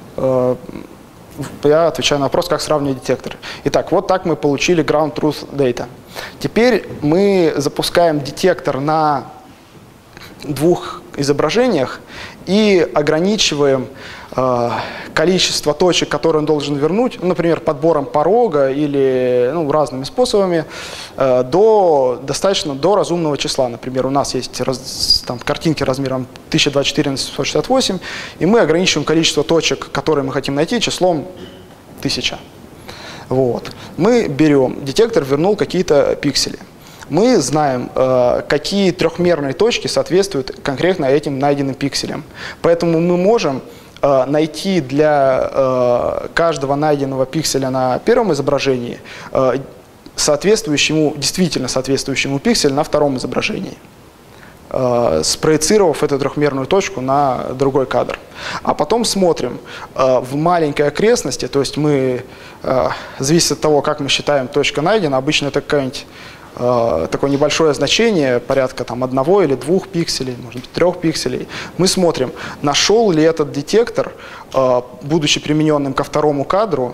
Я отвечаю на вопрос, как сравнивать детекторы. Итак, вот так мы получили Ground Truth Data. Теперь мы запускаем детектор на двух изображениях и ограничиваем э, количество точек, которые он должен вернуть, ну, например, подбором порога или, ну, разными способами, э, до, достаточно до разумного числа. Например, у нас есть раз, там, картинки размером тысяча двадцать четыре на семьсот шестьдесят восемь, и мы ограничиваем количество точек, которые мы хотим найти, числом тысяча. Вот. Мы берем, детектор вернул какие-то пиксели. Мы знаем, э, какие трехмерные точки соответствуют конкретно этим найденным пикселям. Поэтому мы можем э, найти для э, каждого найденного пикселя на первом изображении э, соответствующему, действительно соответствующему пикселю на втором изображении. э, спроецировав эту трехмерную точку на другой кадр. А потом смотрим э, в маленькой окрестности, то есть мы, э, зависит от того, как мы считаем точка найдена, обычно это какая-нибудь такое небольшое значение, порядка там, одного или двух пикселей, может быть, трех пикселей. Мы смотрим, нашел ли этот детектор, будучи примененным ко второму кадру,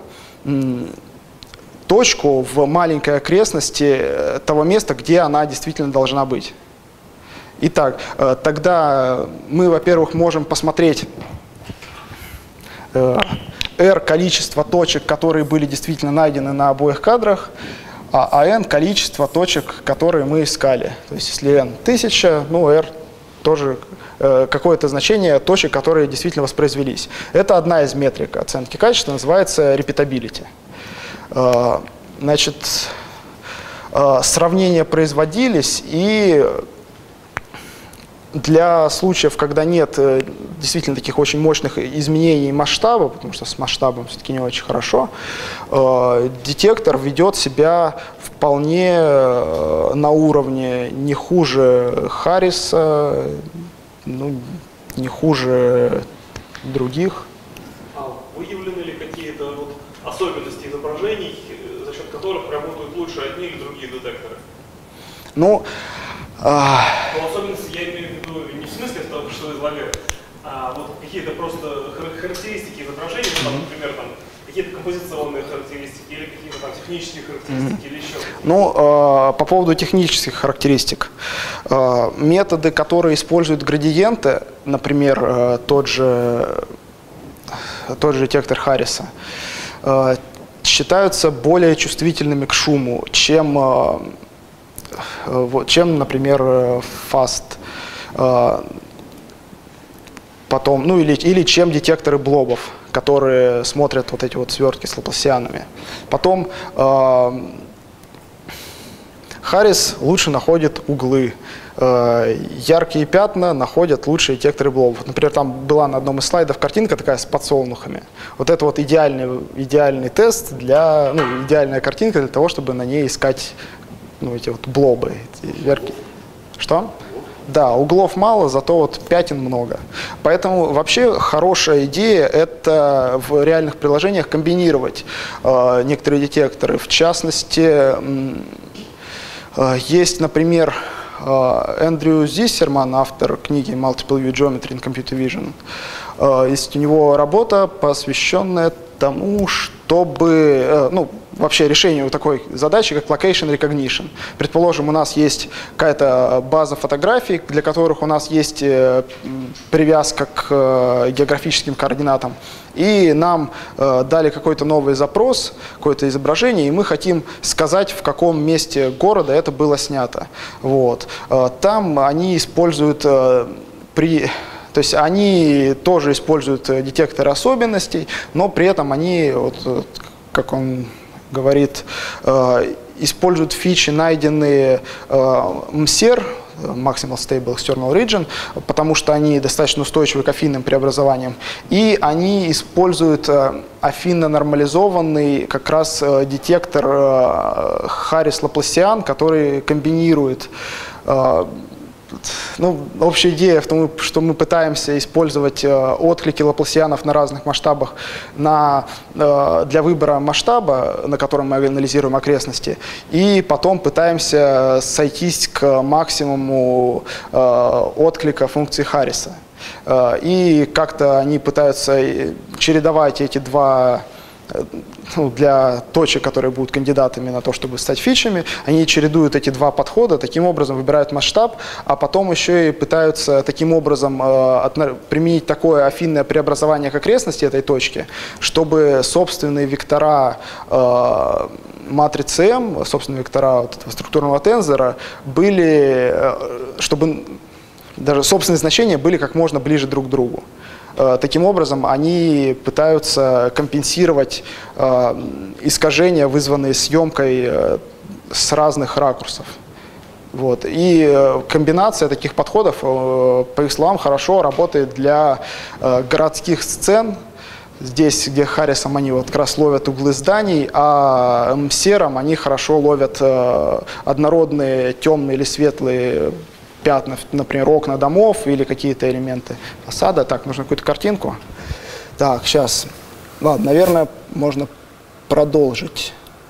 точку в маленькой окрестности того места, где она действительно должна быть. Итак, тогда мы, во-первых, можем посмотреть R количество точек, которые были действительно найдены на обоих кадрах, а n количество точек, которые мы искали. То есть если n тысяча, ну r тоже э, какое-то значение точек, которые действительно воспроизвелись. Это одна из метрик оценки качества, называется repeatability. Э, значит, э, сравнения производились, и для случаев, когда нет э, действительно таких очень мощных изменений масштаба, потому что с масштабом все-таки не очень хорошо, э, детектор ведет себя вполне э, на уровне не хуже Харриса, ну, не хуже других. А выявлены ли какие-то вот особенности изображений, за счет которых работают лучше одни или другие детекторы? Ну, Но особенности я имею в виду не в смысле того, что излагают, а вот какие-то просто характеристики изображения, ну, там, например, там, какие-то композиционные характеристики или какие-то там технические характеристики mm-hmm. или еще. Ну, э, по поводу технических характеристик. Э, методы, которые используют градиенты, например, э, тот же, тот же детектор Харриса, э, считаются более чувствительными к шуму, чем э, чем, например, Fast, потом, ну или, или чем детекторы блобов, которые смотрят вот эти вот свертки с лапласианами. Потом э, Харрис лучше находит углы, э, яркие пятна находят лучшие детекторы блобов. Например, там была на одном из слайдов картинка такая с подсолнухами. Вот это вот идеальный, идеальный тест, для, ну, идеальная картинка для того, чтобы на ней искать ну, эти вот блобы, эти яркие. Что? Да, углов мало, зато вот пятен много. Поэтому вообще хорошая идея – это в реальных приложениях комбинировать э, некоторые детекторы. В частности, э, есть, например, э, Эндрю Зиссерман, автор книги Multiple View Geometry in Computer Vision. Э, есть у него работа, посвященная тому, чтобы, э, ну, вообще решению такой задачи, как location recognition. Предположим, у нас есть какая-то база фотографий, для которых у нас есть привязка к географическим координатам, и нам э, дали какой-то новый запрос, какое-то изображение, и мы хотим сказать, в каком месте города это было снято. Вот. Э, там они используют э, при... То есть они тоже используют детекторы особенностей, но при этом они, вот, как он говорит, э, используют фичи, найденные э, эм эс и эр, Maximal Stable External Region, потому что они достаточно устойчивы к афинным преобразованиям. И они используют э, афинно-нормализованный как раз э, детектор э, Харрис-Лапласиан, который комбинирует э, Ну, общая идея в том, что мы пытаемся использовать э, отклики лапласианов на разных масштабах на, э, для выбора масштаба, на котором мы анализируем окрестности, и потом пытаемся сойтись к максимуму э, отклика функции Харриса. Э, и как-то они пытаются чередовать эти два... Ну, для точек, которые будут кандидатами на то, чтобы стать фичами, они чередуют эти два подхода, таким образом выбирают масштаб, а потом еще и пытаются таким образом э, применить такое афинное преобразование к окрестности этой точки, чтобы собственные вектора э, матрицы М, собственные вектора вот этого структурного тензора были, э, чтобы даже собственные значения были как можно ближе друг к другу. Таким образом, они пытаются компенсировать э, искажения, вызванные съемкой э, с разных ракурсов. Вот. И э, комбинация таких подходов, э, по их словам, хорошо работает для э, городских сцен. Здесь, где Харрисом они вот как раз ловят углы зданий, а эм эс и эр они хорошо ловят э, однородные темные или светлые пятна, например, окна домов или какие-то элементы фасада. Так, нужно какую-то картинку. Так, сейчас. Ладно, наверное, можно продолжить.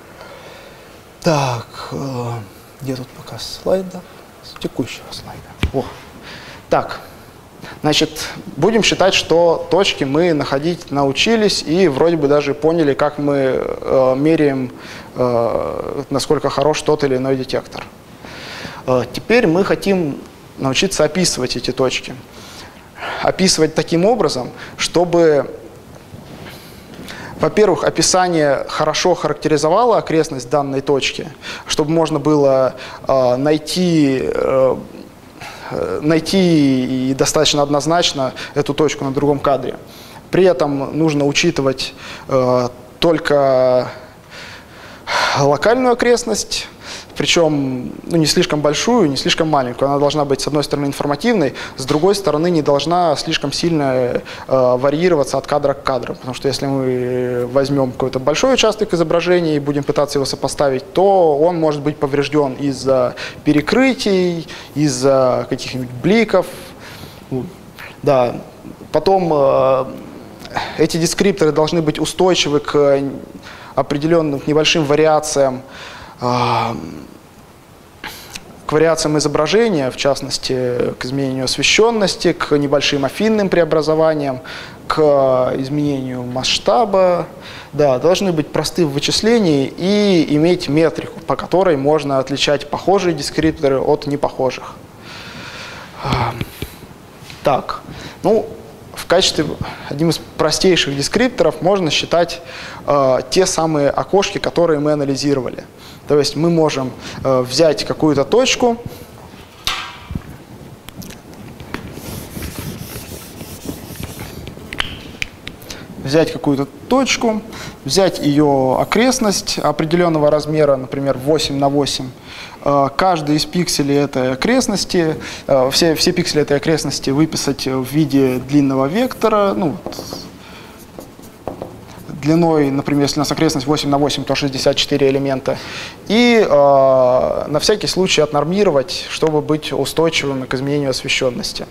Так, э, где тут пока слайда? С текущего слайда. О. Так, значит, будем считать, что точки мы находить научились и вроде бы даже поняли, как мы э, меряем, э, насколько хорош тот или иной детектор. Э, теперь мы хотим научиться описывать эти точки. Описывать таким образом, чтобы... Во-первых, описание хорошо характеризовало окрестность данной точки, чтобы можно было э, найти, э, найти и достаточно однозначно эту точку на другом кадре. При этом нужно учитывать э, только локальную окрестность, причем ну, не слишком большую, не слишком маленькую. Она должна быть, с одной стороны, информативной, с другой стороны, не должна слишком сильно э, варьироваться от кадра к кадру. Потому что если мы возьмем какой-то большой участок изображения и будем пытаться его сопоставить, то он может быть поврежден из-за перекрытий, из-за каких-нибудь бликов. Да. Потом э, эти дескрипторы должны быть устойчивы к определенным к небольшим вариациям, к вариациям изображения, в частности, к изменению освещенности, к небольшим афинным преобразованиям, к изменению масштаба. Да, должны быть просты в вычислении и иметь метрику, по которой можно отличать похожие дескрипторы от непохожих. Так, ну, в качестве одним из простейших дескрипторов можно считать э, те самые окошки, которые мы анализировали. То есть мы можем э, взять какую-то точку, взять какую-то точку, взять ее окрестность определенного размера, например, восемь на восемь. Каждый из пикселей этой окрестности, все, все пиксели этой окрестности выписать в виде длинного вектора, ну, длиной, например, если у нас окрестность восемь на восемь, то шестьдесят четыре элемента. И э, на всякий случай отнормировать, чтобы быть устойчивым к изменению освещенности.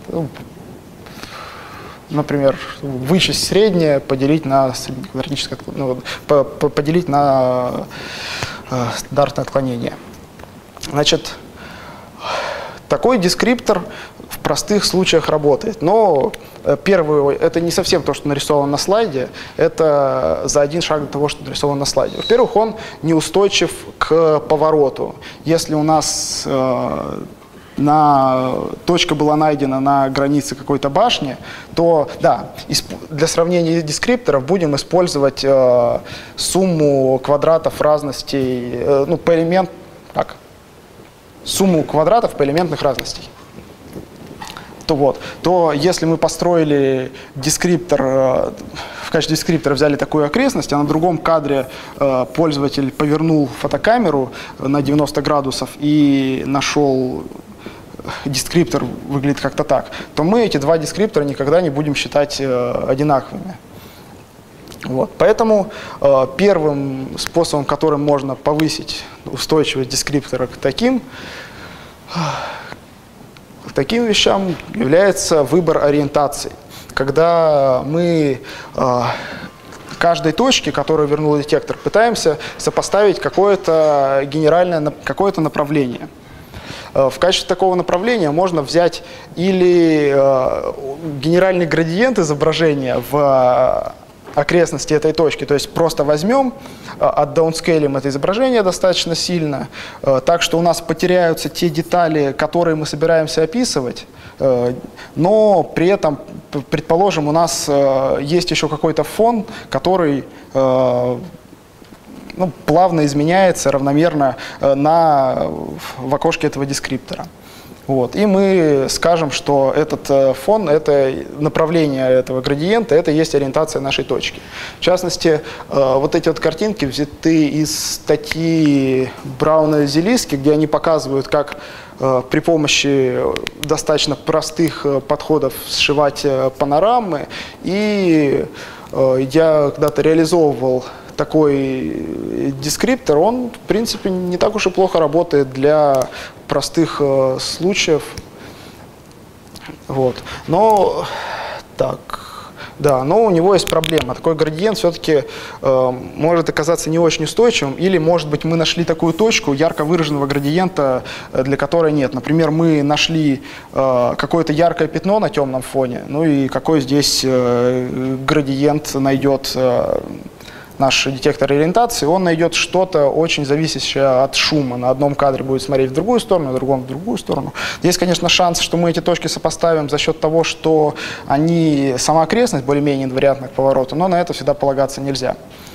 Например, вычесть среднее, поделить на среднеквадратическое, ну, по, по, поделить на э, стандартное отклонение. Значит, такой дескриптор в простых случаях работает. Но первый, это не совсем то, что нарисовано на слайде, это за один шаг до того, что нарисовано на слайде. Во-первых, он неустойчив к повороту. Если у нас э, на, точка была найдена на границе какой-то башни, то да, для сравнения дескрипторов будем использовать э, сумму квадратов разностей, э, ну, по элемент, как? сумму квадратов по элементных разностей. То, вот, то если мы построили дескриптор, э, в качестве дескриптора взяли такую окрестность, а на другом кадре э, пользователь повернул фотокамеру на девяносто градусов и нашел дескриптор выглядит как-то так, то мы эти два дескриптора никогда не будем считать э, одинаковыми. Вот. Поэтому э, первым способом, которым можно повысить устойчивость дескриптора к таким, к таким вещам, является выбор ориентации. Когда мы э, каждой точке, которую вернул детектор, пытаемся сопоставить какое-то генеральное какое-то направление. В качестве такого направления можно взять или э, генеральный градиент изображения в окрестности этой точки, то есть просто возьмем, отдаунскейлим это изображение достаточно сильно, э, так что у нас потеряются те детали, которые мы собираемся описывать, э, но при этом, предположим, у нас э, есть еще какой-то фон, который э, ну, плавно изменяется равномерно э, на, в окошке этого дескриптора. Вот. И мы скажем, что этот э, фон, это направление этого градиента, это есть ориентация нашей точки. В частности, э, вот эти вот картинки взяты из статьи Брауна и Зелиски, где они показывают, как э, при помощи достаточно простых э, подходов сшивать э, панорамы. И э, я когда-то реализовывал такой дескриптор, он, в принципе, не так уж и плохо работает для простых э, случаев. Вот. Но, так, да, но у него есть проблема. Такой градиент все-таки э, может оказаться не очень устойчивым, или, может быть, мы нашли такую точку ярко выраженного градиента, для которой нет. Например, мы нашли э, какое-то яркое пятно на темном фоне, ну и какой здесь э, градиент найдет э, наш детектор ориентации, он найдет что-то очень зависящее от шума. На одном кадре будет смотреть в другую сторону, на другом в другую сторону. Есть, конечно, шанс, что мы эти точки сопоставим за счет того, что они, сама окрестность более-менее инвариантна к повороту, но на это всегда полагаться нельзя.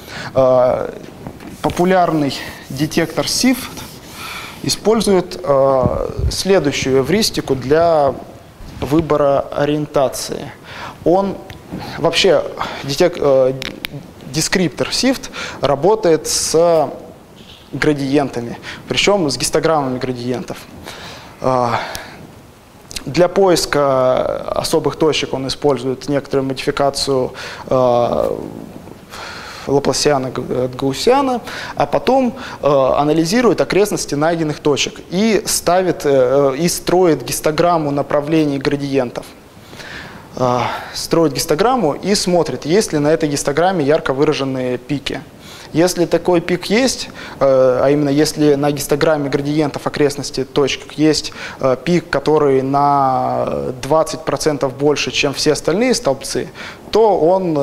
Популярный детектор сифт использует следующую эвристику для выбора ориентации. Он вообще детектор дескриптор сифт работает с градиентами, причем с гистограммами градиентов. Для поиска особых точек он использует некоторую модификацию Лапласиана от Гаусиана, а потом анализирует окрестности найденных точек и ставит и строит гистограмму направлений градиентов. Строит гистограмму и смотрит, есть ли на этой гистограмме ярко выраженные пики. Если такой пик есть, а именно если на гистограмме градиентов окрестности точек есть пик, который на двадцать процентов больше, чем все остальные столбцы, то он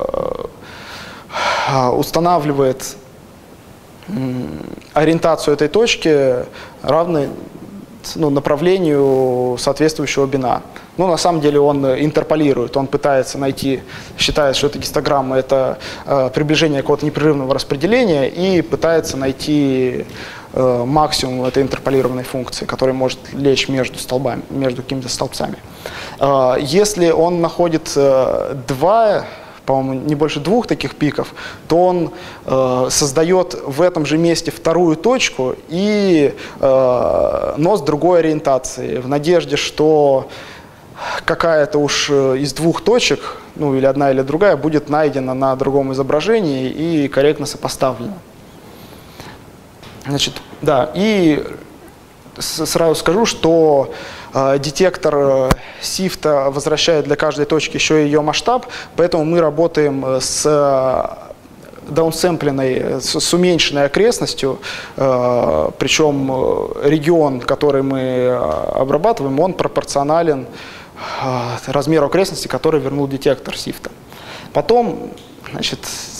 устанавливает ориентацию этой точки равной, ну, направлению соответствующего бина. Ну, на самом деле он интерполирует, он пытается найти, считает, что эта гистограмма – это э, приближение какого-то непрерывного распределения, и пытается найти э, максимум этой интерполированной функции, которая может лечь между столбами, между какими-то столбцами. Э, если он находит э, два, по-моему, не больше двух таких пиков, то он э, создает в этом же месте вторую точку, и, э, но с другой ориентацией, в надежде, что какая-то уж из двух точек, ну или одна или другая, будет найдена на другом изображении и корректно сопоставлена. Значит, да, и сразу скажу, что э, детектор сифта возвращает для каждой точки еще и ее масштаб, поэтому мы работаем с даунсэмпленной, с, с уменьшенной окрестностью, э, причем регион, который мы обрабатываем, он пропорционален э, размеру окрестности, который вернул детектор сифта. Потом, значит,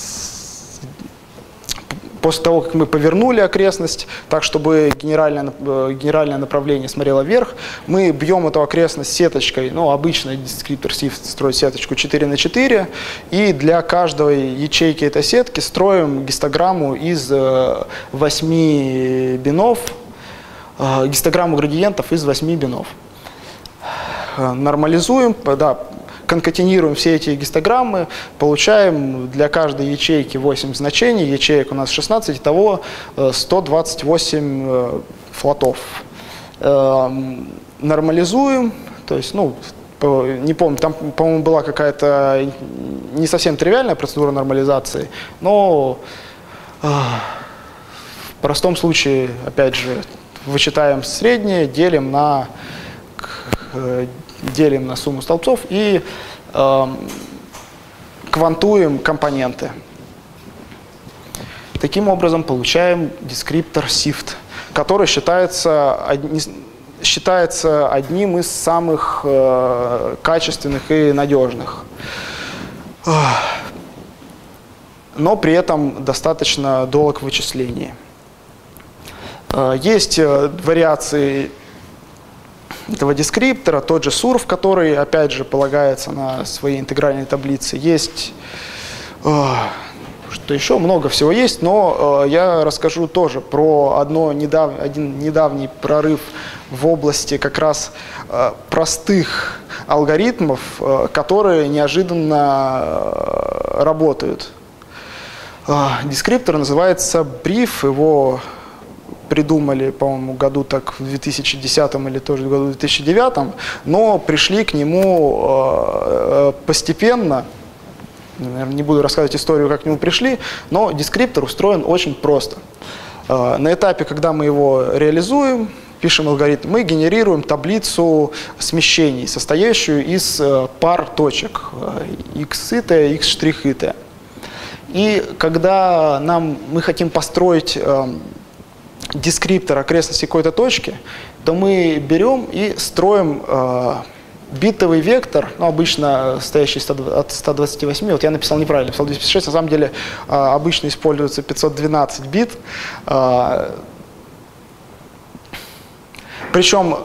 после того, как мы повернули окрестность, так, чтобы генеральное, генеральное направление смотрело вверх, мы бьем эту окрестность сеточкой, ну, обычно дескриптор сифт строит сеточку четыре на четыре, и для каждой ячейки этой сетки строим гистограмму из восьми бинов, гистограмму градиентов из восьми бинов. Нормализуем, да, конкатинируем все эти гистограммы, получаем для каждой ячейки восемь значений, ячеек у нас шестнадцать, итого сто двадцать восемь флотов. Нормализуем, то есть, ну, не помню, там, по-моему, была какая-то не совсем тривиальная процедура нормализации, но в простом случае, опять же, вычитаем среднее, делим на делим на сумму столбцов и э, квантуем компоненты. Таким образом получаем дескриптор сифт, который считается, одни, считается одним из самых э, качественных и надежных. Но при этом достаточно долг в вычислении. Э, есть э, вариации этого дескриптора, тот же сурф, который, опять же, полагается на свои интегральные таблицы. Есть, э, что еще, много всего есть, но э, я расскажу тоже про одно недав, один недавний прорыв в области как раз э, простых алгоритмов, э, которые неожиданно э, работают. Э, дескриптор называется бриф, его придумали, по-моему, году так в две тысячи десятом или тоже в году две тысячи девятом, но пришли к нему э, постепенно, наверное, не буду рассказывать историю, как к нему пришли, но дескриптор устроен очень просто. На этапе, когда мы его реализуем, пишем алгоритм, мы генерируем таблицу смещений, состоящую из пар точек x и t, x' и t. И когда нам, мы хотим построить э, дескриптор окрестности какой-то точки, то мы берем и строим э, битовый вектор, ну, обычно стоящий от ста двадцати восьми, вот я написал неправильно, написал двести пятьдесят шесть, на самом деле э, обычно используется пятьсот двенадцать бит. Э, причем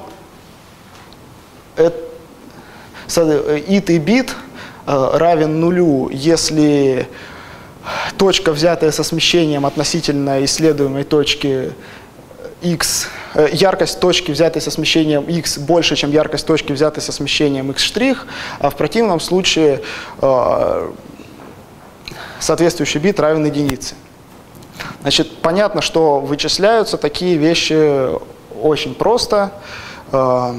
ит и бит э, равен нулю, если точка, взятая со смещением относительно исследуемой точки x, э, яркость точки, взятой со смещением x, больше, чем яркость точки, взятой со смещением x', а в противном случае э, соответствующий бит равен единице. Значит, понятно, что вычисляются такие вещи очень просто. Э,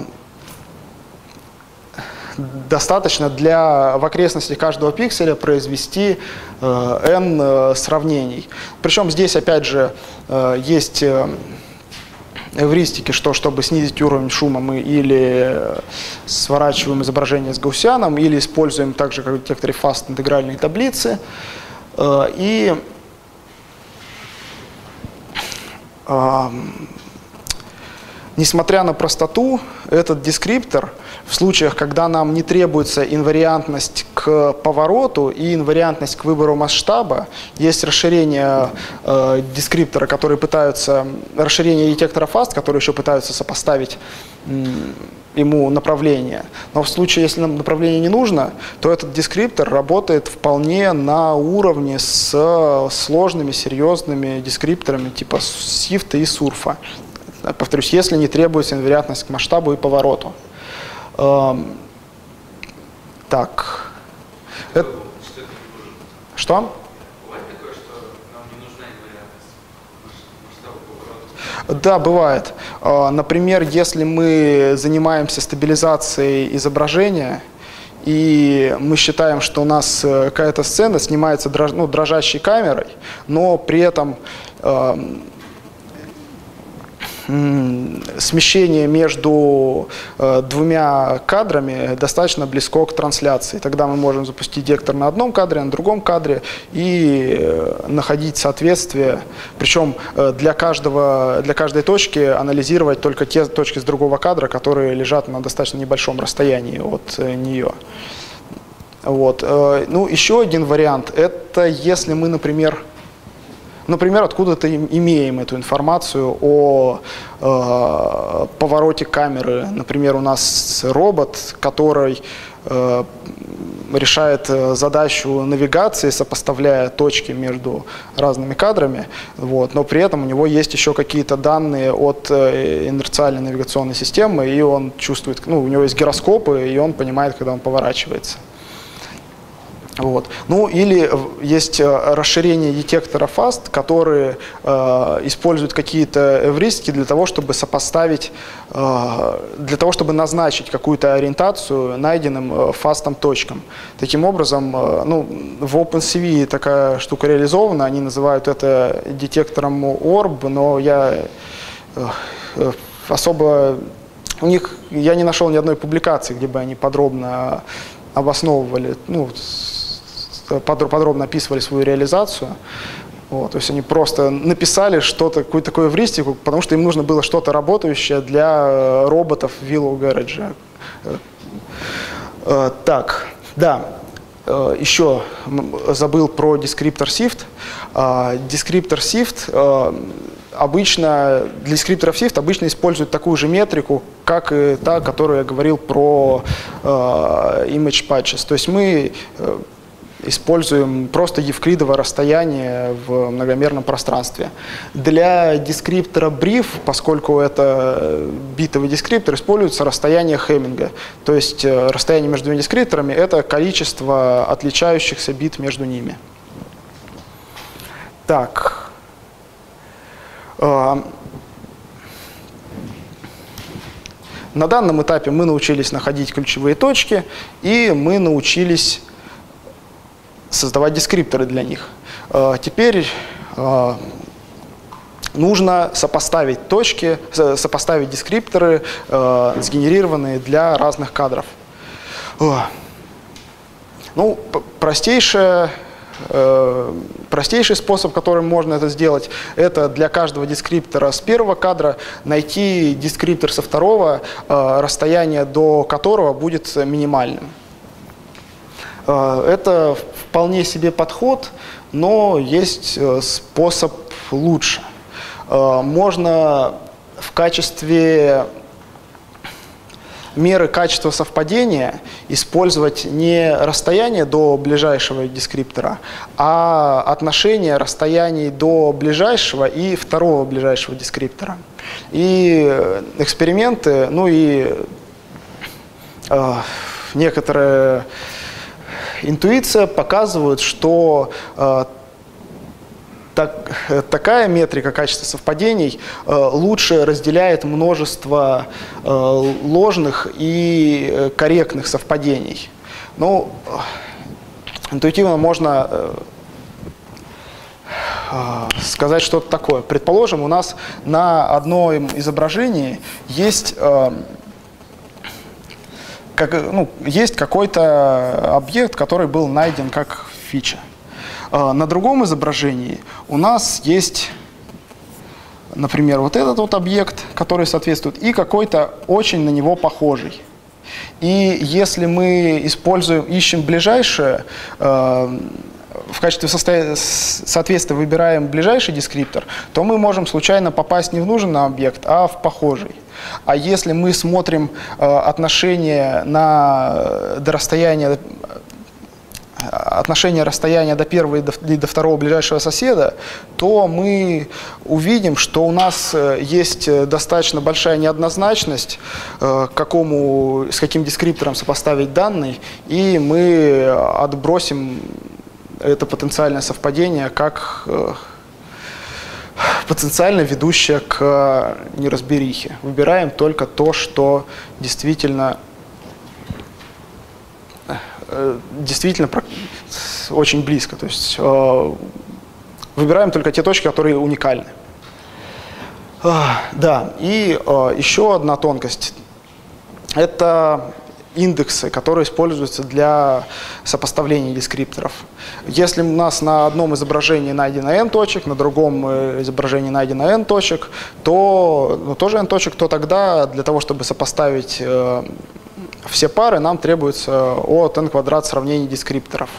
Достаточно для в окрестности каждого пикселя произвести э, n э, сравнений. Причем здесь, опять же, э, есть э, эвристики, что чтобы снизить уровень шума, мы или сворачиваем изображение с гаусианом, или используем также, как в детекторе фаст, интегральные таблицы. Э, и э, несмотря на простоту, этот дескриптор в случаях, когда нам не требуется инвариантность к повороту и инвариантность к выбору масштаба, есть расширение э, дескриптора, которые пытаются, расширение детектора фаст, которые еще пытаются сопоставить м, ему направление. Но в случае, если нам направление не нужно, то этот дескриптор работает вполне на уровне с сложными, серьезными дескрипторами типа сифта и сурфа. Повторюсь, если не требуется инвариантность к масштабу и повороту. Эм, так. Это... Что? Бывает такое, что нам не нужна инвариантность масштаба поворота? Да, бывает. Э, например, если мы занимаемся стабилизацией изображения, и мы считаем, что у нас какая-то сцена снимается дрож... ну, дрожащей камерой, но при этом э, смещение между э, двумя кадрами достаточно близко к трансляции. Тогда мы можем запустить детектор на одном кадре, на другом кадре и э, находить соответствие. Причем э, для, каждого, для каждой точки анализировать только те точки с другого кадра, которые лежат на достаточно небольшом расстоянии от э, нее. Вот. Э, ну, еще один вариант – это если мы, например, Например, откуда-то имеем эту информацию о э, повороте камеры. Например, у нас робот, который э, решает задачу навигации, сопоставляя точки между разными кадрами, вот, но при этом у него есть еще какие-то данные от э, инерциальной навигационной системы, и он чувствует, ну, у него есть гироскопы, и он понимает, когда он поворачивается. Вот. Ну или есть расширение детектора фаст, которые э, используют какие-то эвристики для того, чтобы сопоставить, э, для того, чтобы назначить какую-то ориентацию найденным э, фастом точкам. Таким образом, э, ну, в OpenCV такая штука реализована, они называют это детектором орб, но я э, э, особо у них я не нашел ни одной публикации, где бы они подробно обосновывали, ну, подробно описывали свою реализацию. Вот, то есть они просто написали что-то, какую-то такую эвристику, потому что им нужно было что-то работающее для роботов Willow Garage. Так, да, еще забыл про дескриптор сифт. Дескриптор сифт обычно, для дескрипторов сифт обычно используют такую же метрику, как и та, которую я говорил про image patches. То есть мы используем просто евклидово расстояние в многомерном пространстве. Для дескриптора brief, поскольку это битовый дескриптор, используется расстояние Хемминга. То есть расстояние между двумя дескрипторами – это количество отличающихся бит между ними. Так. На данном этапе мы научились находить ключевые точки, и мы научились создавать дескрипторы для них. Э, теперь э, нужно сопоставить точки, сопоставить дескрипторы, э, сгенерированные для разных кадров. Э, ну, простейшее... Простейший способ, которым можно это сделать, это для каждого дескриптора с первого кадра найти дескриптор со второго, расстояние до которого будет минимальным. Это вполне себе подход, но есть способ лучше. Можно в качестве меры качества совпадения использовать не расстояние до ближайшего дескриптора, а отношение расстояний до ближайшего и второго ближайшего дескриптора. И эксперименты, ну и э, некоторая интуиция показывают, что э, Так, такая метрика качества совпадений э, лучше разделяет множество э, ложных и э, корректных совпадений. Ну, интуитивно можно э, э, сказать что-то такое. Предположим, у нас на одном изображении есть, э, как, ну, есть какой-то объект, который был найден как фича. На другом изображении у нас есть, например, вот этот вот объект, который соответствует, и какой-то очень на него похожий. И если мы используем, ищем ближайшее, э, в качестве соответствия выбираем ближайший дескриптор, то мы можем случайно попасть не в нужный объект, а в похожий. А если мы смотрим э, отношение на, до расстояния, отношение расстояния до первого и до, и до второго ближайшего соседа, то мы увидим, что у нас есть достаточно большая неоднозначность, э, какому, с каким дескриптором сопоставить данные, и мы отбросим это потенциальное совпадение как э, потенциально ведущее к неразберихе. Выбираем только то, что действительно действительно очень близко. То есть э, выбираем только те точки, которые уникальны. Э, да, и э, еще одна тонкость. Это индексы, которые используются для сопоставления дескрипторов. Если у нас на одном изображении найдено n точек, на другом изображении найдено n точек, то ну, тоже n точек, то тогда для того, чтобы сопоставить э, все пары, нам требуется от n квадрат сравнений дескрипторов.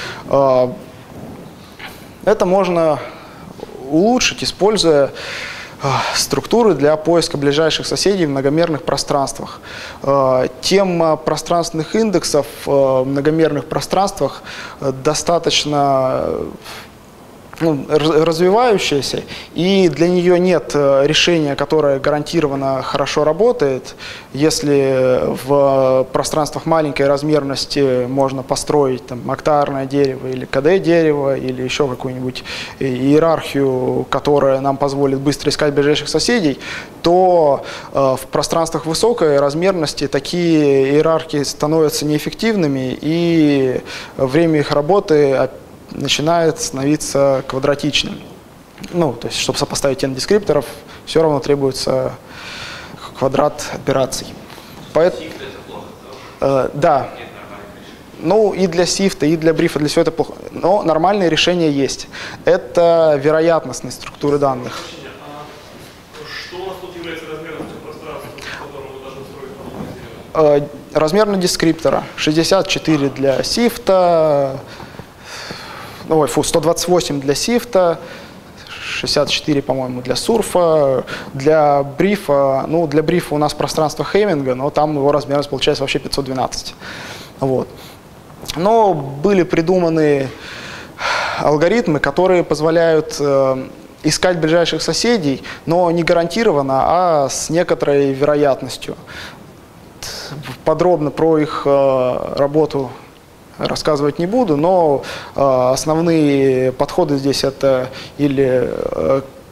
Это можно улучшить, используя структуры для поиска ближайших соседей в многомерных пространствах. Тема пространственных индексов в многомерных пространствах достаточно ну, развивающаяся, и для нее нет решения, которое гарантированно хорошо работает. Если в пространствах маленькой размерности можно построить там, октаарное дерево или КД-дерево, или еще какую-нибудь иерархию, которая нам позволит быстро искать ближайших соседей, то э, в пространствах высокой размерности такие иерархии становятся неэффективными, и время их работы начинает становиться квадратичным. Ну, то есть, чтобы сопоставить n дескрипторов, все равно требуется квадрат операций. Поэтому, Сифт это плохо, потому э, да. что нет нормальных решений. Ну, и для сифта, и для брифа, для всего это плохо. Но нормальные решения есть. Это вероятностные структуры данных. А что у нас тут является размерностью пространства, в котором мы должны строить подобное дерево? Э, размерно дескриптора. шестьдесят четыре для сифта, ой, фу, сто двадцать восемь для сифта, шестьдесят четыре, по-моему, для сурфа, для брифа. Ну, для брифа у нас пространство Хеминга, но там его размерность получается вообще пятьсот двенадцать. Вот. Но были придуманы алгоритмы, которые позволяют э, искать ближайших соседей, но не гарантированно, а с некоторой вероятностью. Подробно про их э, работу рассказывать не буду, но э, основные подходы здесь это или э,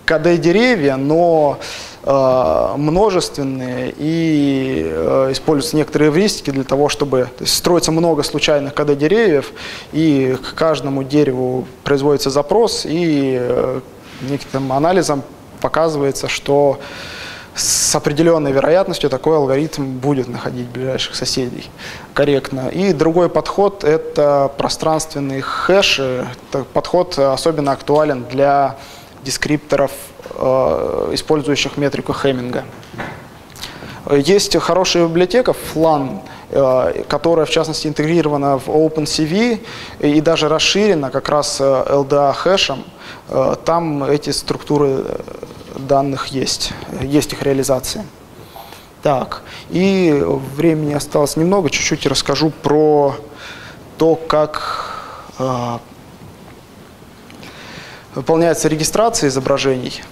КД-деревья, но э, множественные, и э, используются некоторые эвристики для того, чтобы... То есть строится много случайных КД-деревьев, и к каждому дереву производится запрос, и э, некоторым анализом показывается, что с определенной вероятностью такой алгоритм будет находить ближайших соседей корректно. И другой подход – это пространственные хэши. Этот подход особенно актуален для дескрипторов, использующих метрику Хемминга. Есть хорошая библиотека флан, которая, в частности, интегрирована в OpenCV и даже расширена как раз эл ди эй-хэшем. Там эти структуры данных есть, есть их реализация. Так, и времени осталось немного, чуть-чуть расскажу про то, как э, выполняется регистрация изображений.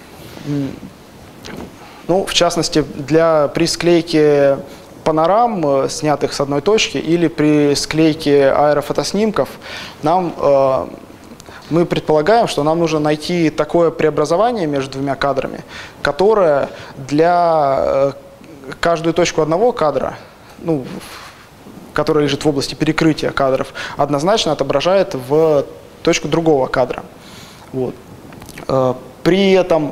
Ну, в частности, для, при склейке панорам, снятых с одной точки, или при склейке аэрофотоснимков, нам... Э, мы предполагаем, что нам нужно найти такое преобразование между двумя кадрами, которое для каждую точку одного кадра, ну, которая лежит в области перекрытия кадров, однозначно отображает в точку другого кадра. Вот. При этом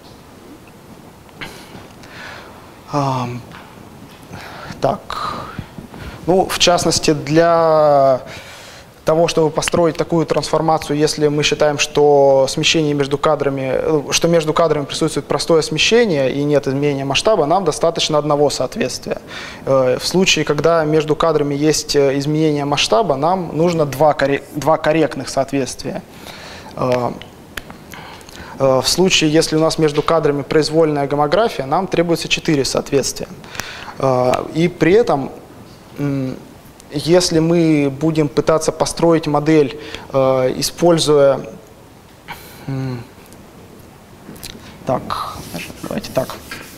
так, ну, в частности, для того, чтобы построить такую трансформацию, если мы считаем, что смещение между кадрами, что между кадрами присутствует простое смещение и нет изменения масштаба, нам достаточно одного соответствия. В случае, когда между кадрами есть изменение масштаба, нам нужно два, два корректных соответствия. В случае, если у нас между кадрами произвольная гомография, нам требуется четыре соответствия. И при этом, если мы будем пытаться построить модель, э, используя... Так, давайте так.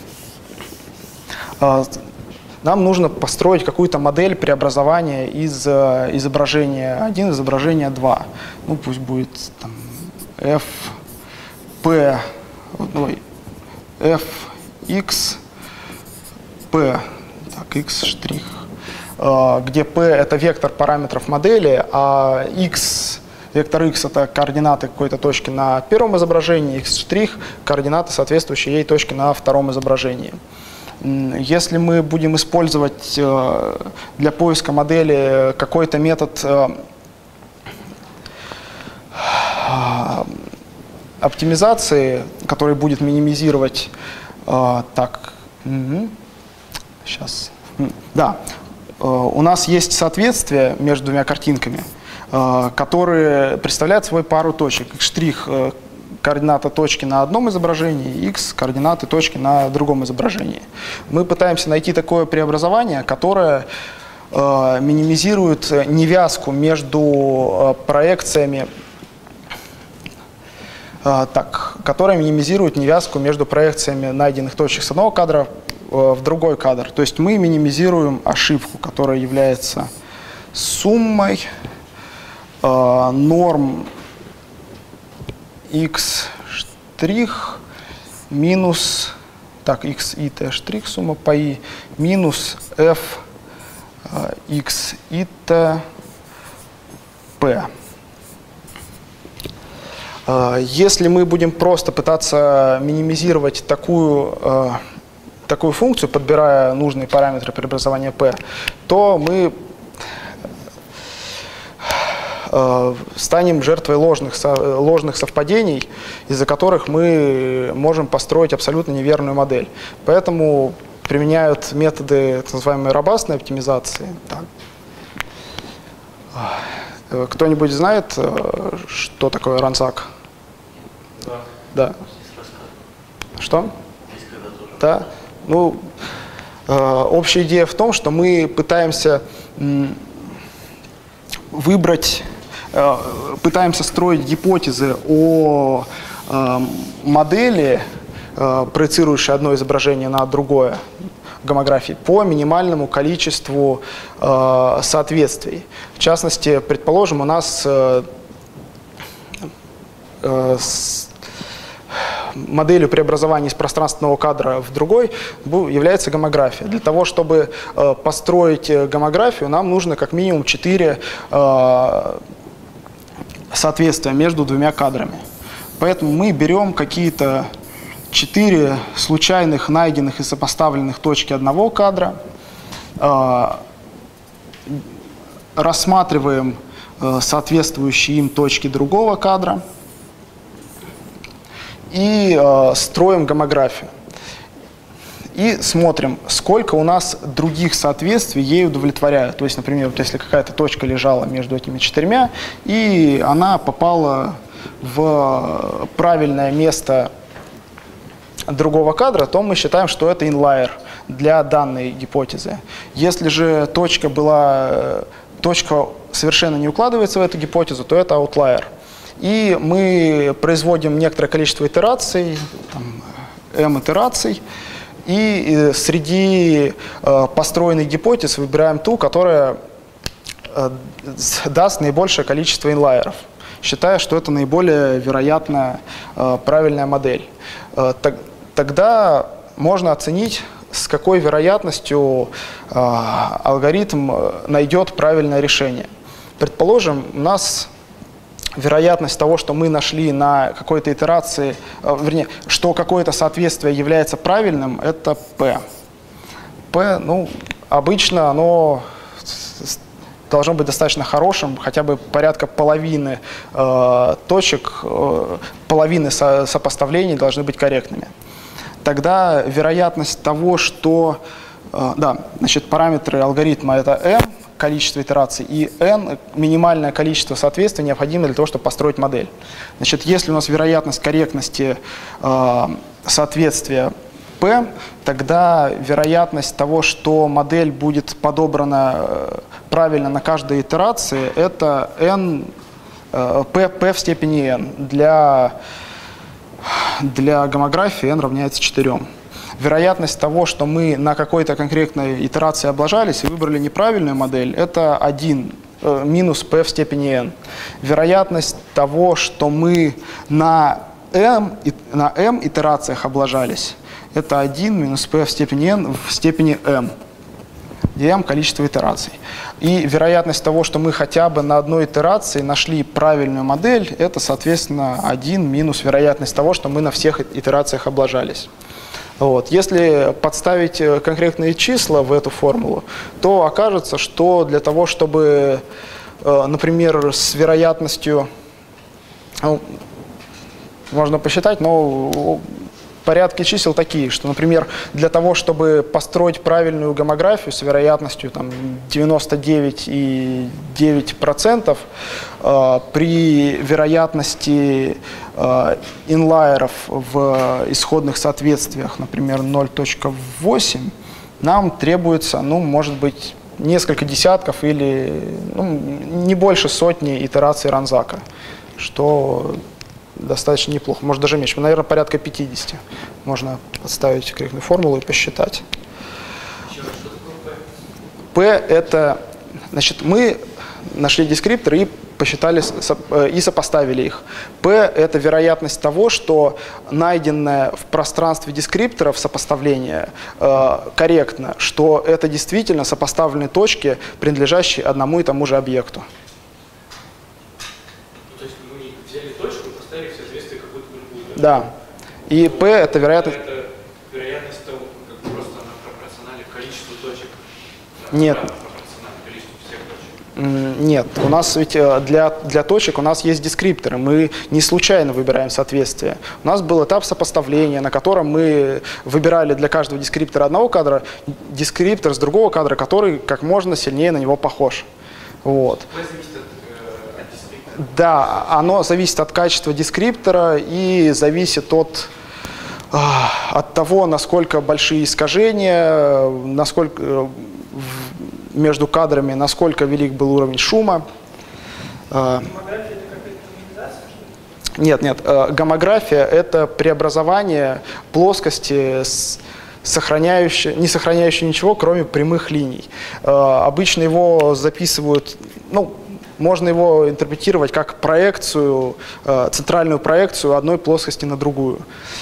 Э, нам нужно построить какую-то модель преобразования из э, изображения один в изображение два. Ну, пусть будет там, f, p, ой, f, x, p, так, x штрих, где p – это вектор параметров модели, а x, вектор x – это координаты какой-то точки на первом изображении, x' – координаты, соответствующие ей точки на втором изображении. Если мы будем использовать для поиска модели какой-то метод оптимизации, который будет минимизировать… Так, сейчас… Да. У нас есть соответствие между двумя картинками, которые представляют собой пару точек. X' – координата точки на одном изображении, x – координаты точки на другом изображении. Мы пытаемся найти такое преобразование, которое минимизирует невязку между проекциями, так, которая минимизирует невязку между проекциями найденных точек с одного кадра в другой кадр. То есть мы минимизируем ошибку, которая является суммой э, норм x' минус, так, x и t' сумма по i минус f э, x и t p. Э, если мы будем просто пытаться минимизировать такую э, такую функцию, подбирая нужные параметры преобразования p, то мы э, станем жертвой ложных, со, ложных совпадений, из-за которых мы можем построить абсолютно неверную модель. Поэтому применяют методы так называемой робастной оптимизации. Кто-нибудь знает, что такое рансак? Да. Да. Что? Да. Ну, э, общая идея в том, что мы пытаемся м, выбрать, э, пытаемся строить гипотезы о э, модели, э, проецирующей одно изображение на другое, гомографии, по минимальному количеству э, соответствий. В частности, предположим, у нас э, э, с, моделью преобразования из пространственного кадра в другой является гомография. Для того, чтобы э, построить гомографию, нам нужно как минимум четыре э, соответствия между двумя кадрами. Поэтому мы берем какие-то четыре случайных найденных и сопоставленных точки одного кадра, э, рассматриваем э, соответствующие им точки другого кадра и э, строим гомографию. И смотрим, сколько у нас других соответствий ей удовлетворяют. То есть, например, вот если какая-то точка лежала между этими четырьмя, и она попала в правильное место другого кадра, то мы считаем, что это инлайер для данной гипотезы. Если же точка была, точка совершенно не укладывается в эту гипотезу, то это аутлайер. И мы производим некоторое количество итераций, там, m итераций, и среди э, построенных гипотез выбираем ту, которая э, даст наибольшее количество инлайеров, считая, что это наиболее вероятная э, правильная модель. Э, так, тогда можно оценить, с какой вероятностью э, алгоритм найдет правильное решение. Предположим, у нас вероятность того, что мы нашли на какой-то итерации, э, вернее, что какое-то соответствие является правильным, это P. P, ну, обычно оно должно быть достаточно хорошим, хотя бы порядка половины э, точек, э, половины со сопоставлений должны быть корректными. Тогда вероятность того, что, э, да, значит, параметры алгоритма это m, количество итераций, и n, минимальное количество соответствий, необходимое для того, чтобы построить модель. Значит, если у нас вероятность корректности э, соответствия p, тогда вероятность того, что модель будет подобрана э, правильно на каждой итерации, это n, э, p, p в степени n. Для, для гомографии n равняется четырем. Вероятность того, что мы на какой-то конкретной итерации облажались и выбрали неправильную модель, это один, э, минус p в степени n. Вероятность того, что мы на m, на m итерациях облажались, это один минус p в степени n в степени m, где m количество итераций. И вероятность того, что мы хотя бы на одной итерации нашли правильную модель, это, соответственно, один минус вероятность того, что мы на всех итерациях облажались. Вот. Если подставить конкретные числа в эту формулу, то окажется, что для того, чтобы, например, с вероятностью, ну, можно посчитать, но порядки чисел такие, что, например, для того, чтобы построить правильную гомографию с вероятностью там, девяносто девять и девять десятых процента, э, при вероятности э, инлайеров в исходных соответствиях, например, ноль целых восемь, нам требуется, ну, может быть, несколько десятков или ну, не больше сотни итераций Ранзака, что достаточно неплохо, может даже меньше, наверное, порядка пятидесяти. Можно подставить корректную формулу и посчитать. P это, значит, мы нашли дескрипторы и посчитали и сопоставили их. P это вероятность того, что найденное в пространстве дескрипторов сопоставление э, корректно, что это действительно сопоставленные точки, принадлежащие одному и тому же объекту. Да. И P это вероятность... Это вероятность того, как просто она пропорциональна количеству точек. Нет. Пропорциональна количеству всех точек. Нет. У нас ведь для, для точек у нас есть дескрипторы. Мы не случайно выбираем соответствие. У нас был этап сопоставления, на котором мы выбирали для каждого дескриптора одного кадра дескриптор с другого кадра, который как можно сильнее на него похож. Вот. Да, оно зависит от качества дескриптора и зависит от, от того, насколько большие искажения, насколько между кадрами, насколько велик был уровень шума. Гомография — это какая-то нормализация, что ли? Нет, нет. Гомография — это преобразование плоскости, с сохраняющей, не сохраняющей ничего, кроме прямых линий. Обычно его записывают, ну, можно его интерпретировать как проекцию, центральную проекцию одной плоскости на другую.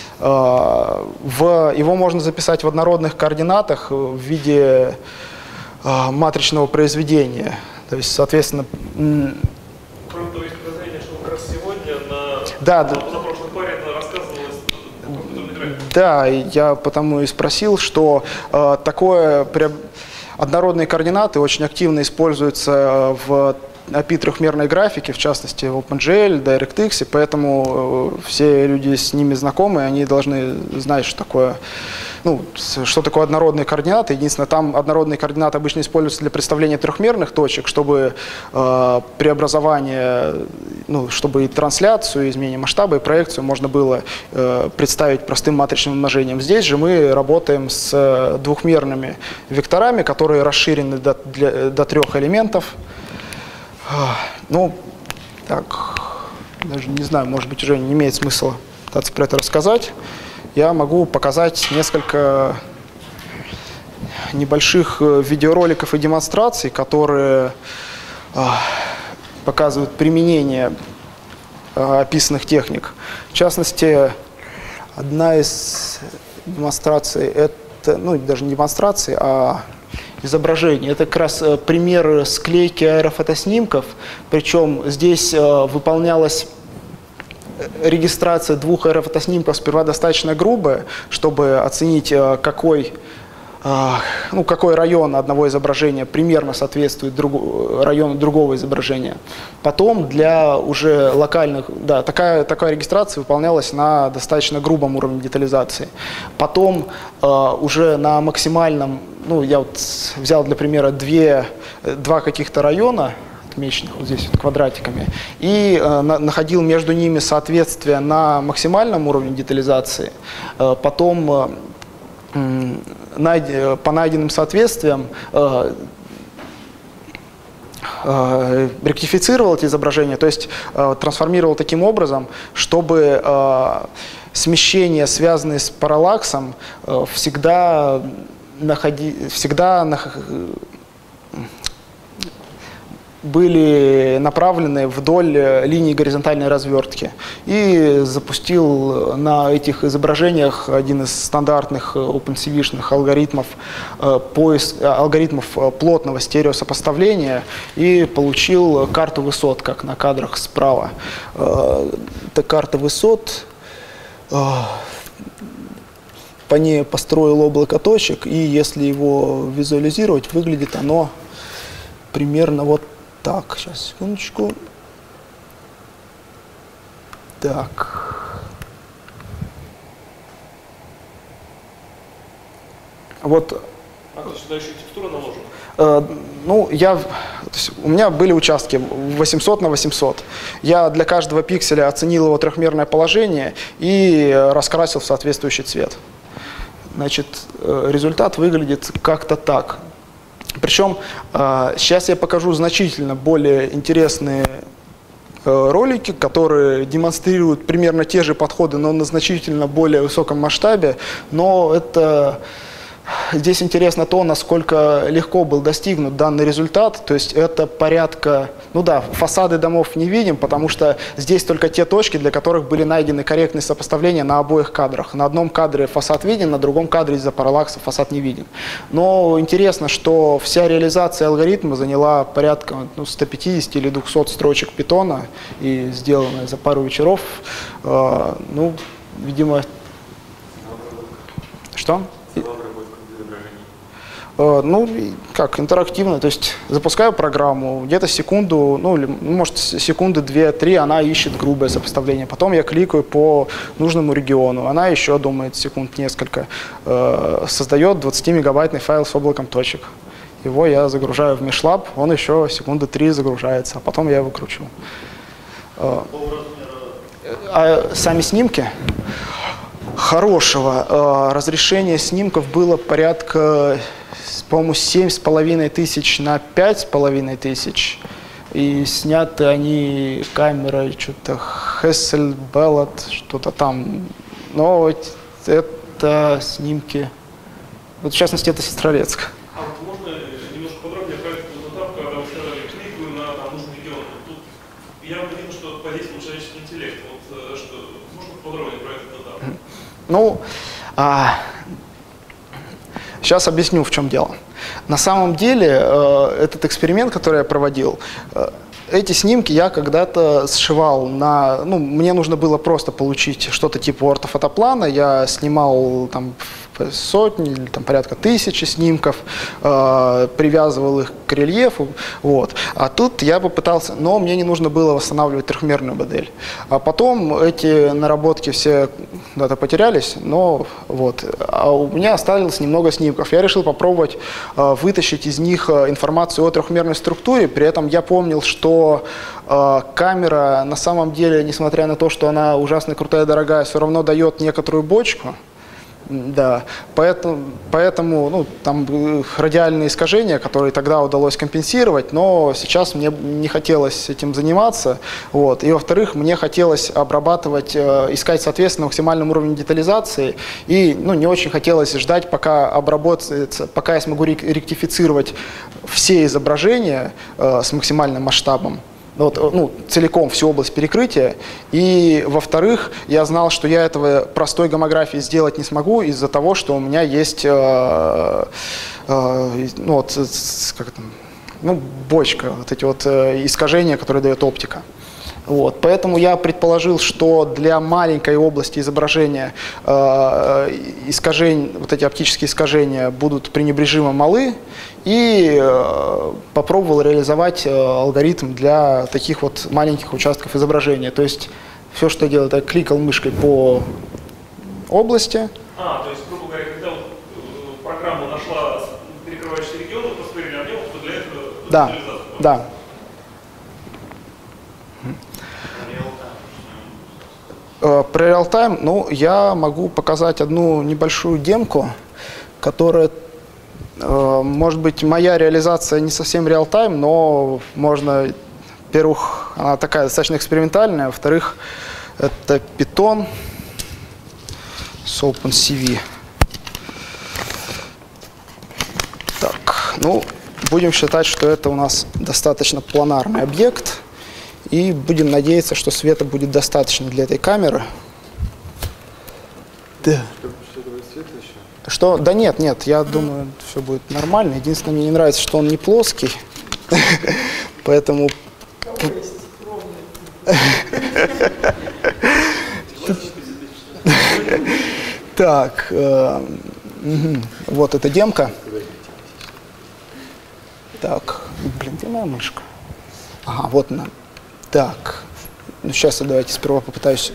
В, его можно записать в однородных координатах в виде матричного произведения. То есть, соответственно... Кроме того, есть подозрение, что как раз сегодня на, да, на, на прошлой паре рассказывалось о компьютерной графике. Да, я потому и спросил, что э, такое при... однородные координаты очень активно используются в эй пи ай трехмерной графике, в частности в OpenGL, DirectX, и поэтому э, все люди с ними знакомы, они должны знать, что такое, ну, что такое однородные координаты. Единственное, там однородные координаты обычно используются для представления трехмерных точек, чтобы э, преобразование, ну, чтобы и трансляцию, и изменение масштаба, и проекцию можно было э, представить простым матричным умножением. Здесь же мы работаем с двухмерными векторами, которые расширены до, для, до трех элементов. Ну, так, даже не знаю, может быть, уже не имеет смысла пытаться про это рассказать. Я могу показать несколько небольших видеороликов и демонстраций, которые а, показывают применение а, описанных техник. В частности, одна из демонстраций, это, ну, даже не демонстрации, а изображение. Это как раз пример склейки аэрофотоснимков, причем здесь выполнялась регистрация двух аэрофотоснимков сперва достаточно грубая, чтобы оценить, какой, ну, какой район одного изображения примерно соответствует другу, району другого изображения. Потом для уже локальных, да, такая, такая регистрация выполнялась на достаточно грубом уровне детализации. Потом уже на максимальном, ну, я вот взял для примера две, два каких-то района, отмеченных вот здесь вот квадратиками, и э, на, находил между ними соответствие на максимальном уровне детализации. Э, потом э, э, найд, по найденным соответствиям э, э, ректифицировал эти изображения, то есть э, трансформировал таким образом, чтобы э, смещения, связанные с параллаксом, э, всегда, находи, всегда нах, были направлены вдоль линии горизонтальной развертки. И запустил на этих изображениях один из стандартных OpenCV-шных алгоритмов, поиск, алгоритмов плотного стереосопоставления и получил карту высот, как на кадрах справа. Это карта высот. По ней построил облако точек, и если его визуализировать, выглядит оно примерно вот так. Сейчас, секундочку. Так. Вот. А то сюда еще текстура наложена? Э, ну, я, то есть, у меня были участки восемьсот на восемьсот. Я для каждого пикселя оценил его трехмерное положение и раскрасил в соответствующий цвет. Значит, результат выглядит как-то так. Причем э, сейчас я покажу значительно более интересные э, ролики, которые демонстрируют примерно те же подходы, но на значительно более высоком масштабе. Но это... Здесь интересно то, насколько легко был достигнут данный результат. То есть это порядка... Ну да, фасады домов не видим, потому что здесь только те точки, для которых были найдены корректные сопоставления на обоих кадрах. На одном кадре фасад виден, на другом кадре из-за параллакса фасад не виден. Но интересно, что вся реализация алгоритма заняла порядка ну, ста пятидесяти или двухсот строчек питона и сделанная за пару вечеров. Э, ну, видимо... Что? Ну, как, интерактивно, то есть запускаю программу, где-то секунду, ну, или, может, секунды две-три она ищет грубое сопоставление. Потом я кликаю по нужному региону, она еще думает секунд несколько, э, создает двадцатимегабайтный файл с облаком точек. Его я загружаю в MeshLab, он еще секунды три загружается, а потом я его кручу. Э, а сами снимки? Хорошего. Э, разрешение снимков было порядка... по-моему, семь с половиной тысяч на пять с половиной тысяч. И сняты они камерой что-то Hasselblad, что-то там. Но это снимки. Вот в частности, это Сестрорецк. А вот можно немножко подробнее про этот этап, когда вы сказали, кликаю на там, нужный регион? Ну, а, сейчас объясню, в чем дело. На самом деле, э, этот эксперимент, который я проводил, э, эти снимки я когда-то сшивал на... Ну, мне нужно было просто получить что-то типа ортофотоплана. Я снимал там сотни или там порядка тысячи снимков, э, привязывал их к рельефу. Вот. А тут я попытался... Но мне не нужно было восстанавливать трехмерную модель. А потом эти наработки все куда-то потерялись, но вот. А у меня осталось немного снимков. Я решил попробовать э, вытащить из них информацию о трехмерной структуре. При этом я помнил, что э, камера на самом деле, несмотря на то, что она ужасно крутая и дорогая, все равно дает некоторую бочку. Да, поэтому, поэтому ну, там радиальные искажения, которые тогда удалось компенсировать, но сейчас мне не хотелось этим заниматься. Вот. И во-вторых, мне хотелось обрабатывать, э, искать, соответственно, максимальный уровень детализации. И ну, не очень хотелось ждать, пока обработается, пока я смогу ректифицировать все изображения э, с максимальным масштабом. Вот, ну, целиком всю область перекрытия. И, во-вторых, я знал, что я этого простой гомографии сделать не смогу из-за того, что у меня есть э, э, ну, вот, как это, ну, бочка, вот эти вот э, искажения, которые дает оптика. Вот, поэтому я предположил, что для маленькой области изображения э, искажения, вот эти оптические искажения будут пренебрежимо малы, и э, попробовал реализовать э, алгоритм для таких вот маленьких участков изображения. То есть все, что я делал, это кликал мышкой по области. А, то есть, грубо говоря, когда вот, э, программа нашла перекрывающие регионы, посмотрели на него, то для этого... Да, да. Про реалтайм, ну, я могу показать одну небольшую демку, которая, э, может быть, моя реализация не совсем реалтайм, но можно, во-первых, она такая достаточно экспериментальная, во-вторых, это Python с OpenCV. Так, ну, будем считать, что это у нас достаточно планарный объект. И будем надеяться, что света будет достаточно для этой камеры. Да. Что? Да нет, нет, я думаю, все будет нормально. Единственное, мне не нравится, что он не плоский. Поэтому... Так, вот эта демка. Так, блин, где моя мышка? Ага, вот она. Так, ну сейчас я давайте сперва попытаюсь.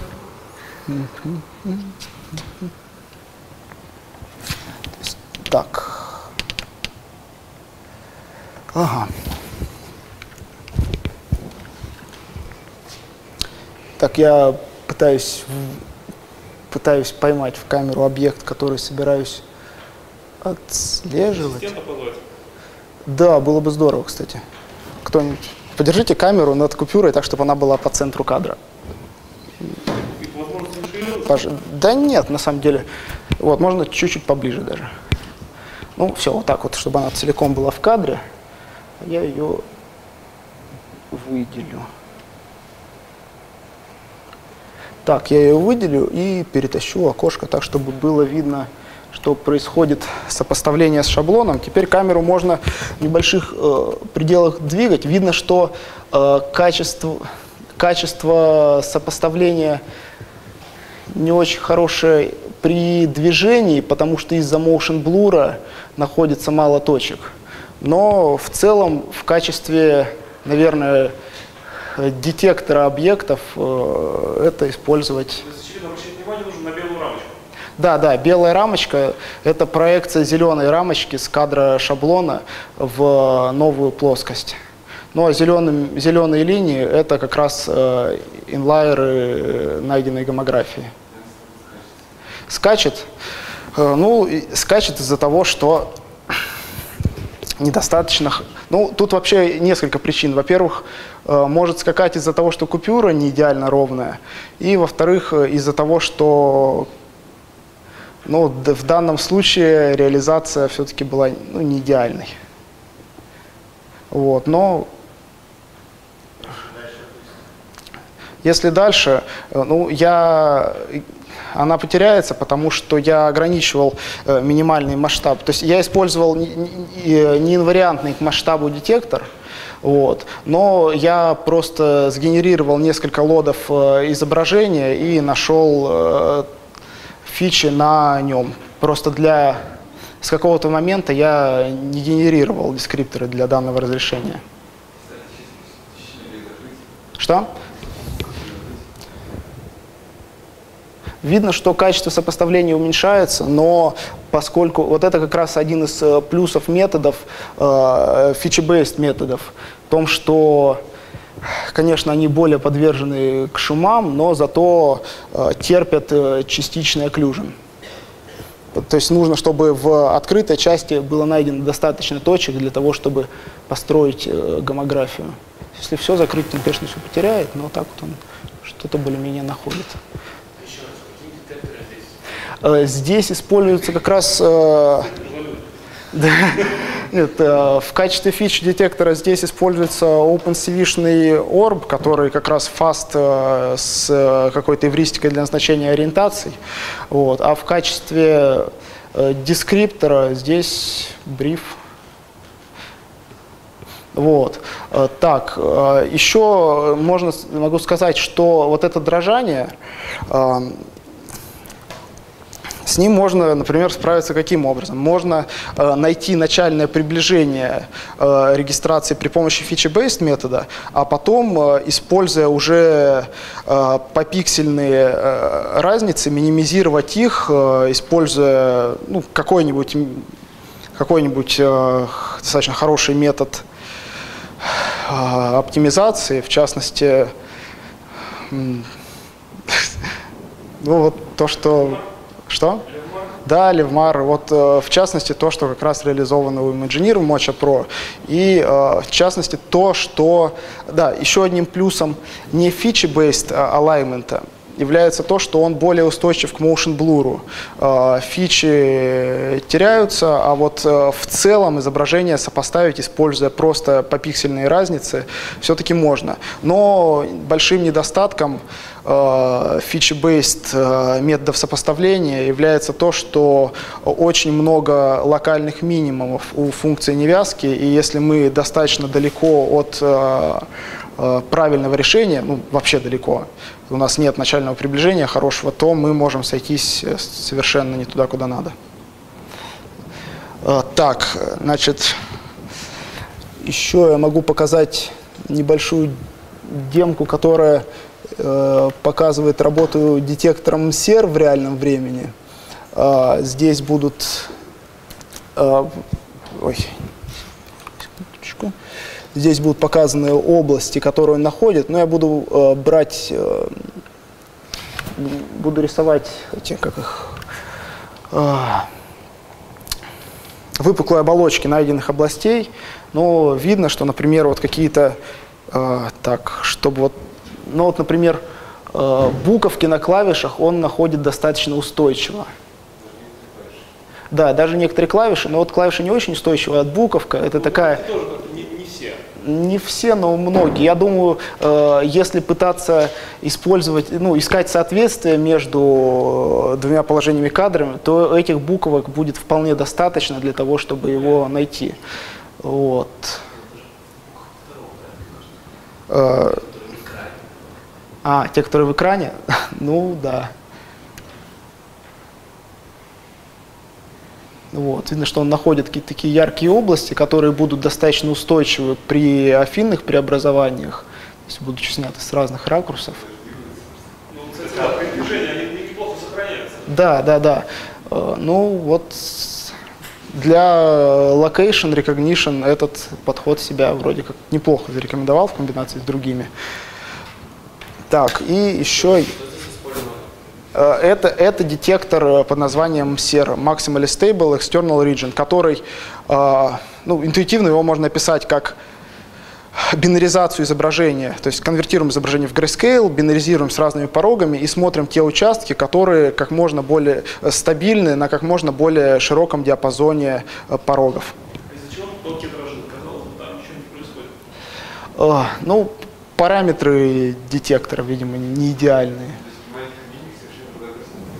Так. Ага. Так, я пытаюсь, пытаюсь поймать в камеру объект, который собираюсь отслеживать. Да, было бы здорово, кстати. Кто-нибудь. Подержите камеру над купюрой так, чтобы она была по центру кадра. Пож... Да нет, на самом деле. Вот, можно чуть-чуть поближе даже. Ну, все, вот так вот, чтобы она целиком была в кадре. Я ее выделю. Так, я ее выделю и перетащу окошко так, чтобы было видно, что происходит сопоставление с шаблоном. Теперь камеру можно в небольших э, пределах двигать. Видно, что э, качество, качество сопоставления не очень хорошее при движении, потому что из-за motion blur находится мало точек. Но в целом в качестве, наверное, детектора объектов э, это использовать. Обращать внимание нужно на белую рамочку. Да, да, белая рамочка – это проекция зеленой рамочки с кадра шаблона в новую плоскость. Ну а зеленым, зеленые линии – это как раз э, инлайеры найденной гомографии. Скачет? Э, ну, скачет из-за того, что недостаточно… Ну, тут вообще несколько причин. Во-первых, э, может скакать из-за того, что купюра не идеально ровная. И, во-вторых, из-за того, что… Ну, в данном случае реализация все-таки была ну, не идеальной. Вот, но если дальше, ну, я она потеряется, потому что я ограничивал э, минимальный масштаб. То есть я использовал не, не, не инвариантный к масштабу детектор, вот, но я просто сгенерировал несколько лодов э, изображения и нашел э, фичи на нем. Просто для с какого-то момента я не генерировал дескрипторы для данного разрешения. Что? Видно, что качество сопоставления уменьшается, но поскольку вот это как раз один из плюсов методов, feature-based методов, в том, что, конечно, они более подвержены к шумам, но зато терпят частичный окклюжн. То есть нужно, чтобы в открытой части было найдено достаточно точек для того, чтобы построить гомографию. Если все закрыть, он, конечно, все потеряет, но так вот он что-то более-менее находит. Здесь используется как раз э, да, нет, э, в качестве фич детектора здесь используется OpenCV-шный орб, который как раз fast э, с какой-то эвристикой для назначения ориентаций. Вот. А в качестве э, дескриптора здесь brief. Вот. Так, еще можно, могу сказать, что вот это дрожание, с ним можно, например, справиться каким образом? Можно э, найти начальное приближение э, регистрации при помощи feature-based метода, а потом, э, используя уже э, попиксельные э, разницы, минимизировать их, э, используя ну, какой-нибудь какой-нибудь э, достаточно хороший метод э, оптимизации, в частности, ну вот то, что... Что? Да, Левмар. Вот э, в частности то, что как раз реализовано у Imagineer в Mocha Pro. И э, в частности то, что... Да, еще одним плюсом не feature-based alignment является то, что он более устойчив к motion blur. Э, фичи теряются, а вот э, в целом изображение сопоставить, используя просто попиксельные разницы, все-таки можно. Но большим недостатком feature-based методов сопоставления является то, что очень много локальных минимумов у функции невязки, и если мы достаточно далеко от правильного решения, ну вообще далеко, у нас нет начального приближения хорошего, то мы можем сойтись совершенно не туда, куда надо. Так, значит, еще я могу показать небольшую демку, которая показывает работу детектором сер в реальном времени. Здесь будут... Ой, секундочку. Здесь будут показаны области, которые он находит, но я буду брать... Буду рисовать эти, как их... выпуклые оболочки найденных областей, но видно, что, например, вот какие-то... Так, чтобы вот... Ну вот, например, буковки на клавишах он находит достаточно устойчиво. Да, даже некоторые клавиши, но вот клавиши не очень устойчивые, а буковка это такая... Не, не все. Не все, но многие. Я думаю, если пытаться использовать, ну, искать соответствие между двумя положениями кадрами, то этих буквок будет вполне достаточно для того, чтобы его найти. Вот. А, те, которые в экране? Ну, да. Вот. Видно, что он находит какие-то такие яркие области, которые будут достаточно устойчивы при афинных преобразованиях, то есть будут сняты с разных ракурсов. Ну, кстати, да, при движении они неплохо сохраняются. Да, да, да. Ну, вот для location recognition этот подход себя вроде как неплохо зарекомендовал в комбинации с другими. Так, и еще это, это детектор под названием сер, Maximally Stable External Region, который, ну, интуитивно его можно описать как бинаризацию изображения, то есть конвертируем изображение в grayscale, бинаризируем с разными порогами и смотрим те участки, которые как можно более стабильны на как можно более широком диапазоне порогов. Из-за чего токи дрожат? Казалось бы, там ничего не происходит. Ну, параметры детектора, видимо, не идеальные.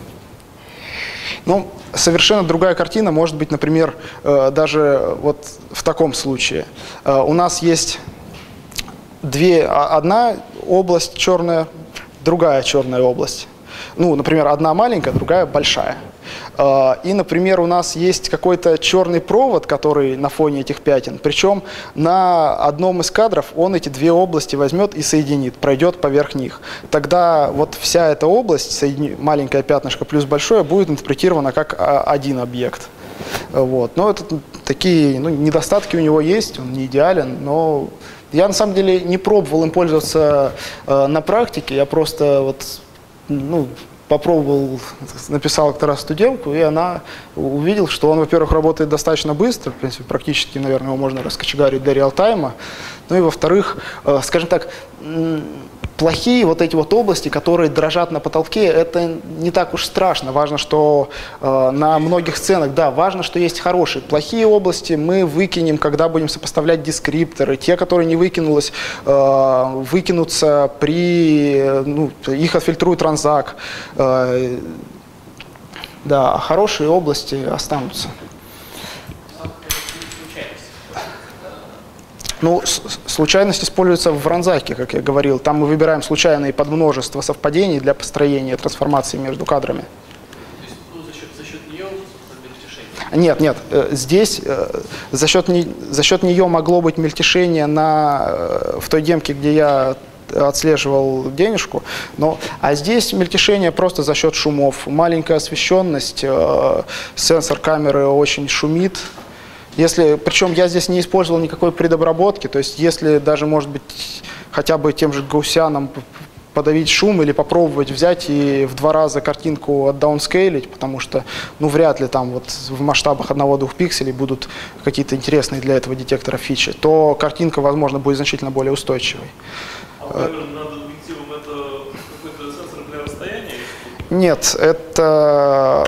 Ну, совершенно другая картина может быть, например, э, даже вот в таком случае. Э, у нас есть две, одна область черная, другая черная область. Ну, например, одна маленькая, другая большая. Э, и, например, у нас есть какой-то черный провод, который на фоне этих пятен. Причем на одном из кадров он эти две области возьмет и соединит, пройдет поверх них. Тогда вот вся эта область, соедини... маленькое пятнышко плюс большое, будет интерпретирована как один объект. Вот. Но это такие ну, недостатки у него есть, он не идеален, но я на самом деле не пробовал им пользоваться э, на практике, я просто вот, ну, попробовал, написал как-то раз студентку, и она увидела, что он, во-первых, работает достаточно быстро, в принципе, практически, наверное, его можно раскочегарить до реал-тайма, ну и, во-вторых, э, скажем так, плохие вот эти вот области, которые дрожат на потолке, это не так уж страшно. Важно, что э, на многих сценах, да, важно, что есть хорошие. Плохие области мы выкинем, когда будем сопоставлять дескрипторы. Те, которые не выкинулось, э, выкинутся при... Ну, их отфильтрует Ранзак. Э, да, а хорошие области останутся. Ну, случайность используется в Ранзаке, как я говорил. Там мы выбираем случайные подмножества совпадений для построения трансформации между кадрами. То есть ну, за, счет, за счет нее мельтешение? Нет, нет. Здесь за счет, не, за счет нее могло быть мельтешение на, в той демке, где я отслеживал денежку, но, а здесь мельтешение просто за счет шумов. Маленькая освещенность, сенсор камеры очень шумит. Если, причем я здесь не использовал никакой предобработки, то есть если даже, может быть, хотя бы тем же гаусяном подавить шум или попробовать взять и в два раза картинку отдаунскейлить, потому что, ну, вряд ли там вот в масштабах одного-двух пикселей будут какие-то интересные для этого детектора фичи, то картинка, возможно, будет значительно более устойчивой. А у камеры над объективом это какой-то сенсор для расстояния? Нет, это...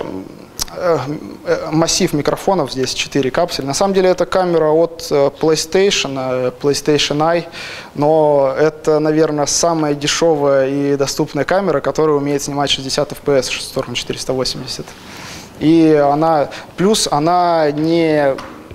массив микрофонов, здесь четыре капсули. На самом деле это камера от PlayStation, PlayStation Eye, но это, наверное, самая дешевая и доступная камера, которая умеет снимать шестьдесят эф пи эс, Storm четыреста восемьдесят. И она, плюс она не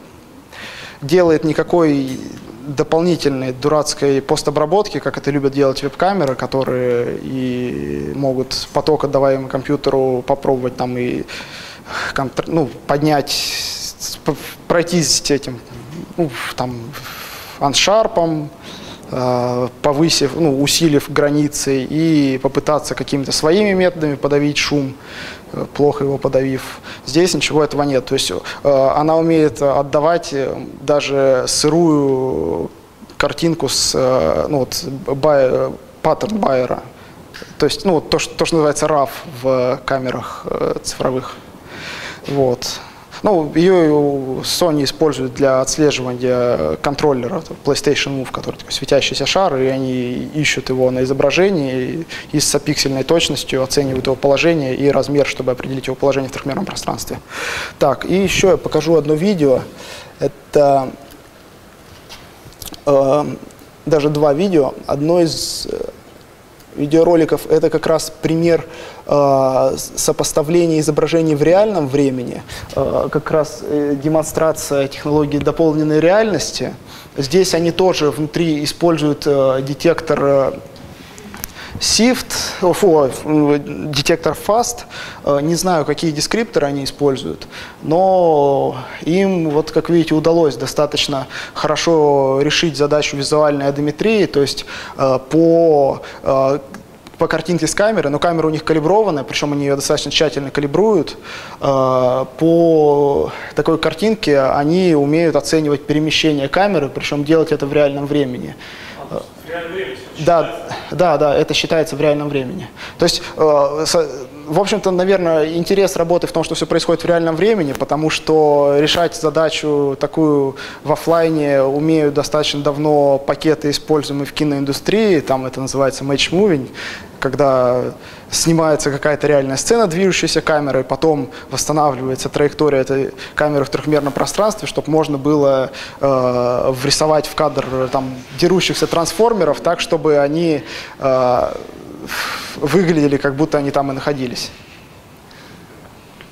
делает никакой дополнительной дурацкой постобработки, как это любят делать веб-камеры, которые и могут поток, отдаваемый компьютеру, попробовать там и ну, поднять, пройтись этим, ну, там, аншарпом, э, повысив, ну, усилив границы и попытаться какими-то своими методами подавить шум, э, плохо его подавив. Здесь ничего этого нет. То есть э, она умеет отдавать даже сырую картинку с э, ну, вот, бай, паттерн Байера. То есть ну, то, что, то, что называется рав в камерах э, цифровых. Вот. Ну, ее Sony использует для отслеживания контроллера PlayStation Move, который такой светящийся шар, и они ищут его на изображении и с сопиксельной точностью оценивают его положение и размер, чтобы определить его положение в трехмерном пространстве. Так, и еще я покажу одно видео. Это э, даже два видео. Одно из видеороликов — это как раз пример э, сопоставления изображений в реальном времени, э, как раз э, демонстрация технологии дополненной реальности. Здесь они тоже внутри используют э, детектор э, Sift, фу, детектор Fast. Э, не знаю, какие дескрипторы они используют, но им, вот как видите, удалось достаточно хорошо решить задачу визуальной одометрии, то есть э, по, э, по картинке с камеры, но камера у них калиброванная, причем они ее достаточно тщательно калибруют. Э, по такой картинке они умеют оценивать перемещение камеры, причем делать это в реальном времени. А, в реальном времени Да, да, да, это считается в реальном времени. То есть, э, со, в общем-то, наверное, интерес работы в том, что все происходит в реальном времени, потому что решать задачу такую в офлайне умеют достаточно давно пакеты, используемые в киноиндустрии, там это называется match moving, когда снимается какая-то реальная сцена, движущаяся камерой, потом восстанавливается траектория этой камеры в трехмерном пространстве, чтобы можно было э, врисовать в кадр там, дерущихся трансформеров так, чтобы они э, выглядели, как будто они там и находились.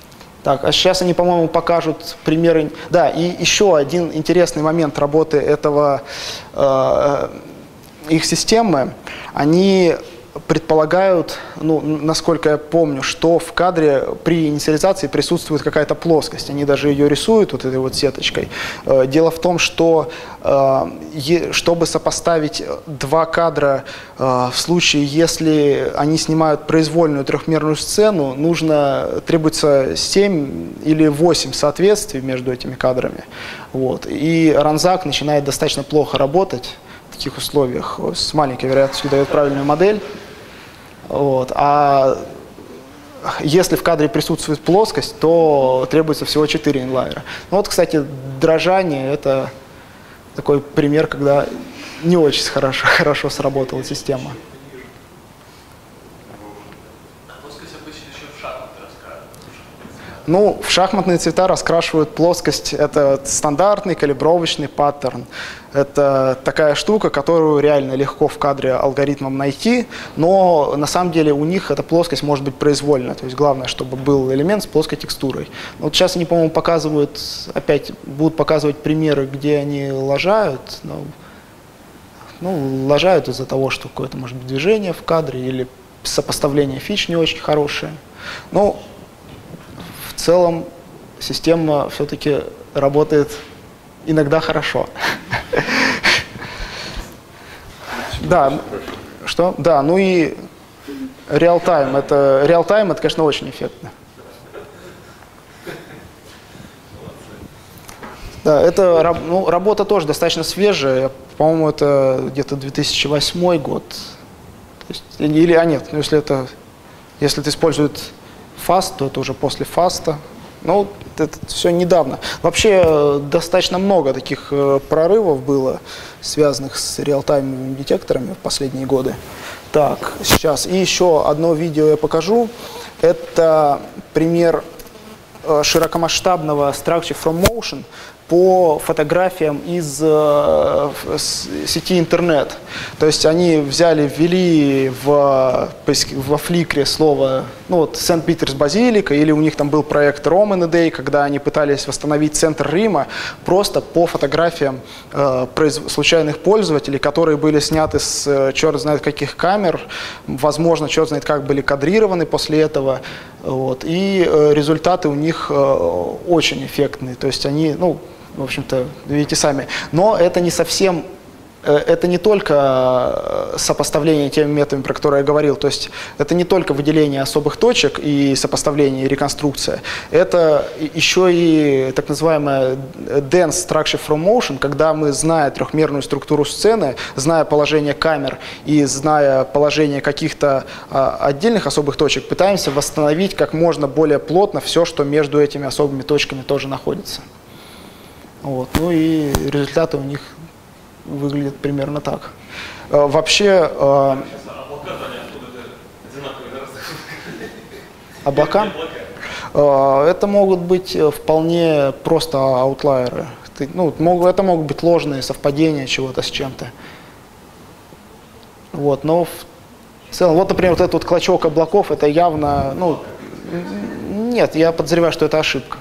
Так, а сейчас они, по-моему, покажут примеры. Да, и еще один интересный момент работы этого э, их системы. Они предполагают, ну, насколько я помню, что в кадре при инициализации присутствует какая-то плоскость. Они даже ее рисуют вот этой вот сеточкой. Дело в том, что чтобы сопоставить два кадра в случае, если они снимают произвольную трехмерную сцену, нужно, требуется семь или восемь соответствий между этими кадрами. Вот. И Ранзак начинает достаточно плохо работать в таких условиях, с маленькой вероятностью дает правильную модель. Вот. А если в кадре присутствует плоскость, то требуется всего четыре инлайера. Ну, вот, кстати, дрожание – это такой пример, когда не очень хорошо, хорошо сработала система. Ну, в шахматные цвета раскрашивают плоскость. Это стандартный калибровочный паттерн. Это такая штука, которую реально легко в кадре алгоритмом найти, но на самом деле у них эта плоскость может быть произвольна. То есть главное, чтобы был элемент с плоской текстурой. Вот сейчас они, по-моему, показывают, опять будут показывать примеры, где они лажают. Но, ну, лажают из-за того, что какое-то, может быть, движение в кадре или сопоставление фич не очень хорошее. Но в целом система все-таки работает иногда хорошо. Да, что? Да, ну и реал-тайм. Это реал-тайм, это, конечно, очень эффектно. Да, это ну, работа тоже достаточно свежая. По-моему, это где-то две тысячи восьмой год. То есть, или, а нет, ну, если это, если это использует фаст, то это уже после фаста. Ну, это все недавно. Вообще достаточно много таких э, прорывов было, связанных с реалтаймовыми детекторами в последние годы. Так, сейчас. И еще одно видео я покажу. Это пример э, широкомасштабного Structure from Motion по фотографиям из э, сети интернет. То есть они взяли, ввели в, во фликре слово, ну вот, Сент-Питерс Базилика, или у них там был проект Roman Day, когда они пытались восстановить центр Рима просто по фотографиям э, произ, случайных пользователей, которые были сняты с э, черт знает каких камер, возможно, черт знает как были кадрированы после этого. Вот, и э, результаты у них э, очень эффектные. То есть они, ну, в общем-то, видите сами. Но это не совсем, это не только сопоставление теми методами, про которые я говорил. То есть это не только выделение особых точек и сопоставление, и реконструкция. Это еще и так называемая dense structure from motion, когда мы, зная трехмерную структуру сцены, зная положение камер и зная положение каких-то отдельных особых точек, пытаемся восстановить как можно более плотно все, что между этими особыми точками тоже находится. Вот. Ну и результаты у них выглядят примерно так. Э, вообще... Э, облака? Э, это могут быть вполне просто аутлайеры. Ты, ну, мог, это могут быть ложные совпадения чего-то с чем-то. Вот, но в целом, вот, например, вот этот вот клочок облаков, это явно... Ну, нет, я подозреваю, что это ошибка.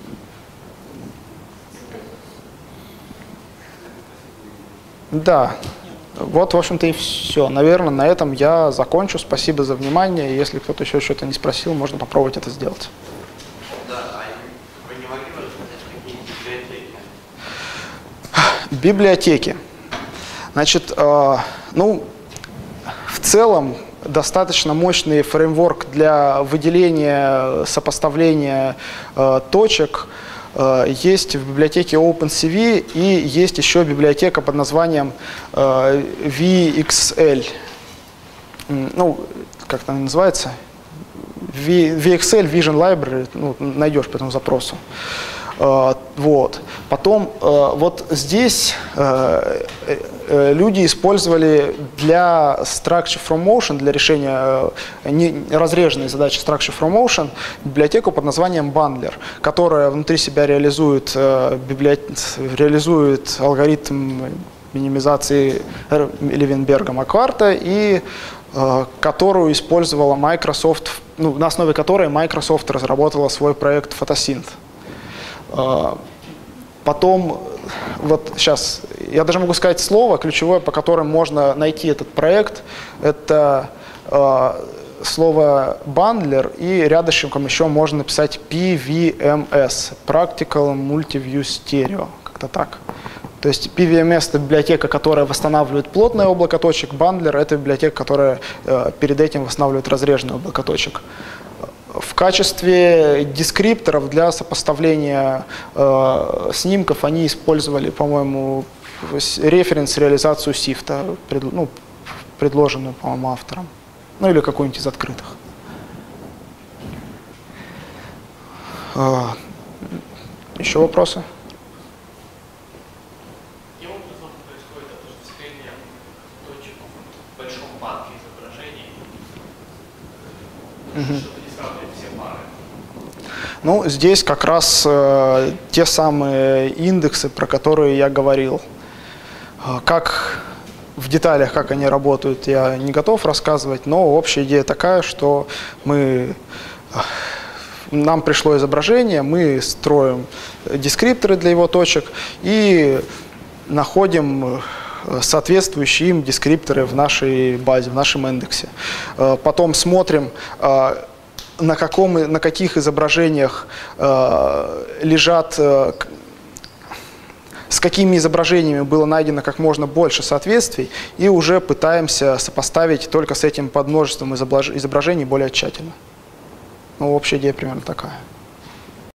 Да, вот, в общем-то, и все. Наверное, на этом я закончу. Спасибо за внимание. Если кто-то еще что-то не спросил, можно попробовать это сделать. Да, а вы не могли бы рассказать, какие библиотеки? Библиотеки. Значит, э, ну, в целом, достаточно мощный фреймворк для выделения, сопоставления э, точек есть в библиотеке OpenCV, и есть еще библиотека под названием э, ви икс эл. Ну, как она называется? ви икс эл Vision Library, ну, найдешь по этому запросу. Э, вот. Потом э, вот здесь э, э, люди использовали для Structure from Motion, для решения э, не, разреженной задачи Structure from Motion, библиотеку под названием Bundler, которая внутри себя реализует, э, библиот... реализует алгоритм минимизации Левенберга-Маккварта и э, которую использовала Microsoft ну, на основе которой Microsoft разработала свой проект Photosynth. Потом, вот сейчас, я даже могу сказать слово ключевое, по которому можно найти этот проект. Это э, слово «бандлер», и рядышком еще можно написать пи ви эм эс, Practical Multi-View Stereo, как-то так. То есть пи ви эм эс — это библиотека, которая восстанавливает плотное облако точек, бандлер — это библиотека, которая э, перед этим восстанавливает разреженное облако точек. В качестве дескрипторов для сопоставления э, снимков они использовали, по-моему, референс-реализацию сифта, пред, ну, предложенную, по-моему, автором. Ну или какую-нибудь из открытых. Э, еще вопросы? Каким образом происходит отождествление точек в большом банке изображений? Угу. Все пары. Ну, здесь как раз э, те самые индексы, про которые я говорил. Э, как в деталях, как они работают, я не готов рассказывать, но общая идея такая, что мы, э, нам пришло изображение, мы строим дескрипторы для его точек и находим соответствующие им дескрипторы в нашей базе, в нашем индексе. Э, потом смотрим, э, на, каком, на каких изображениях э, лежат, э, с какими изображениями было найдено как можно больше соответствий, и уже пытаемся сопоставить только с этим подмножеством изображений более тщательно. Ну, общая идея примерно такая.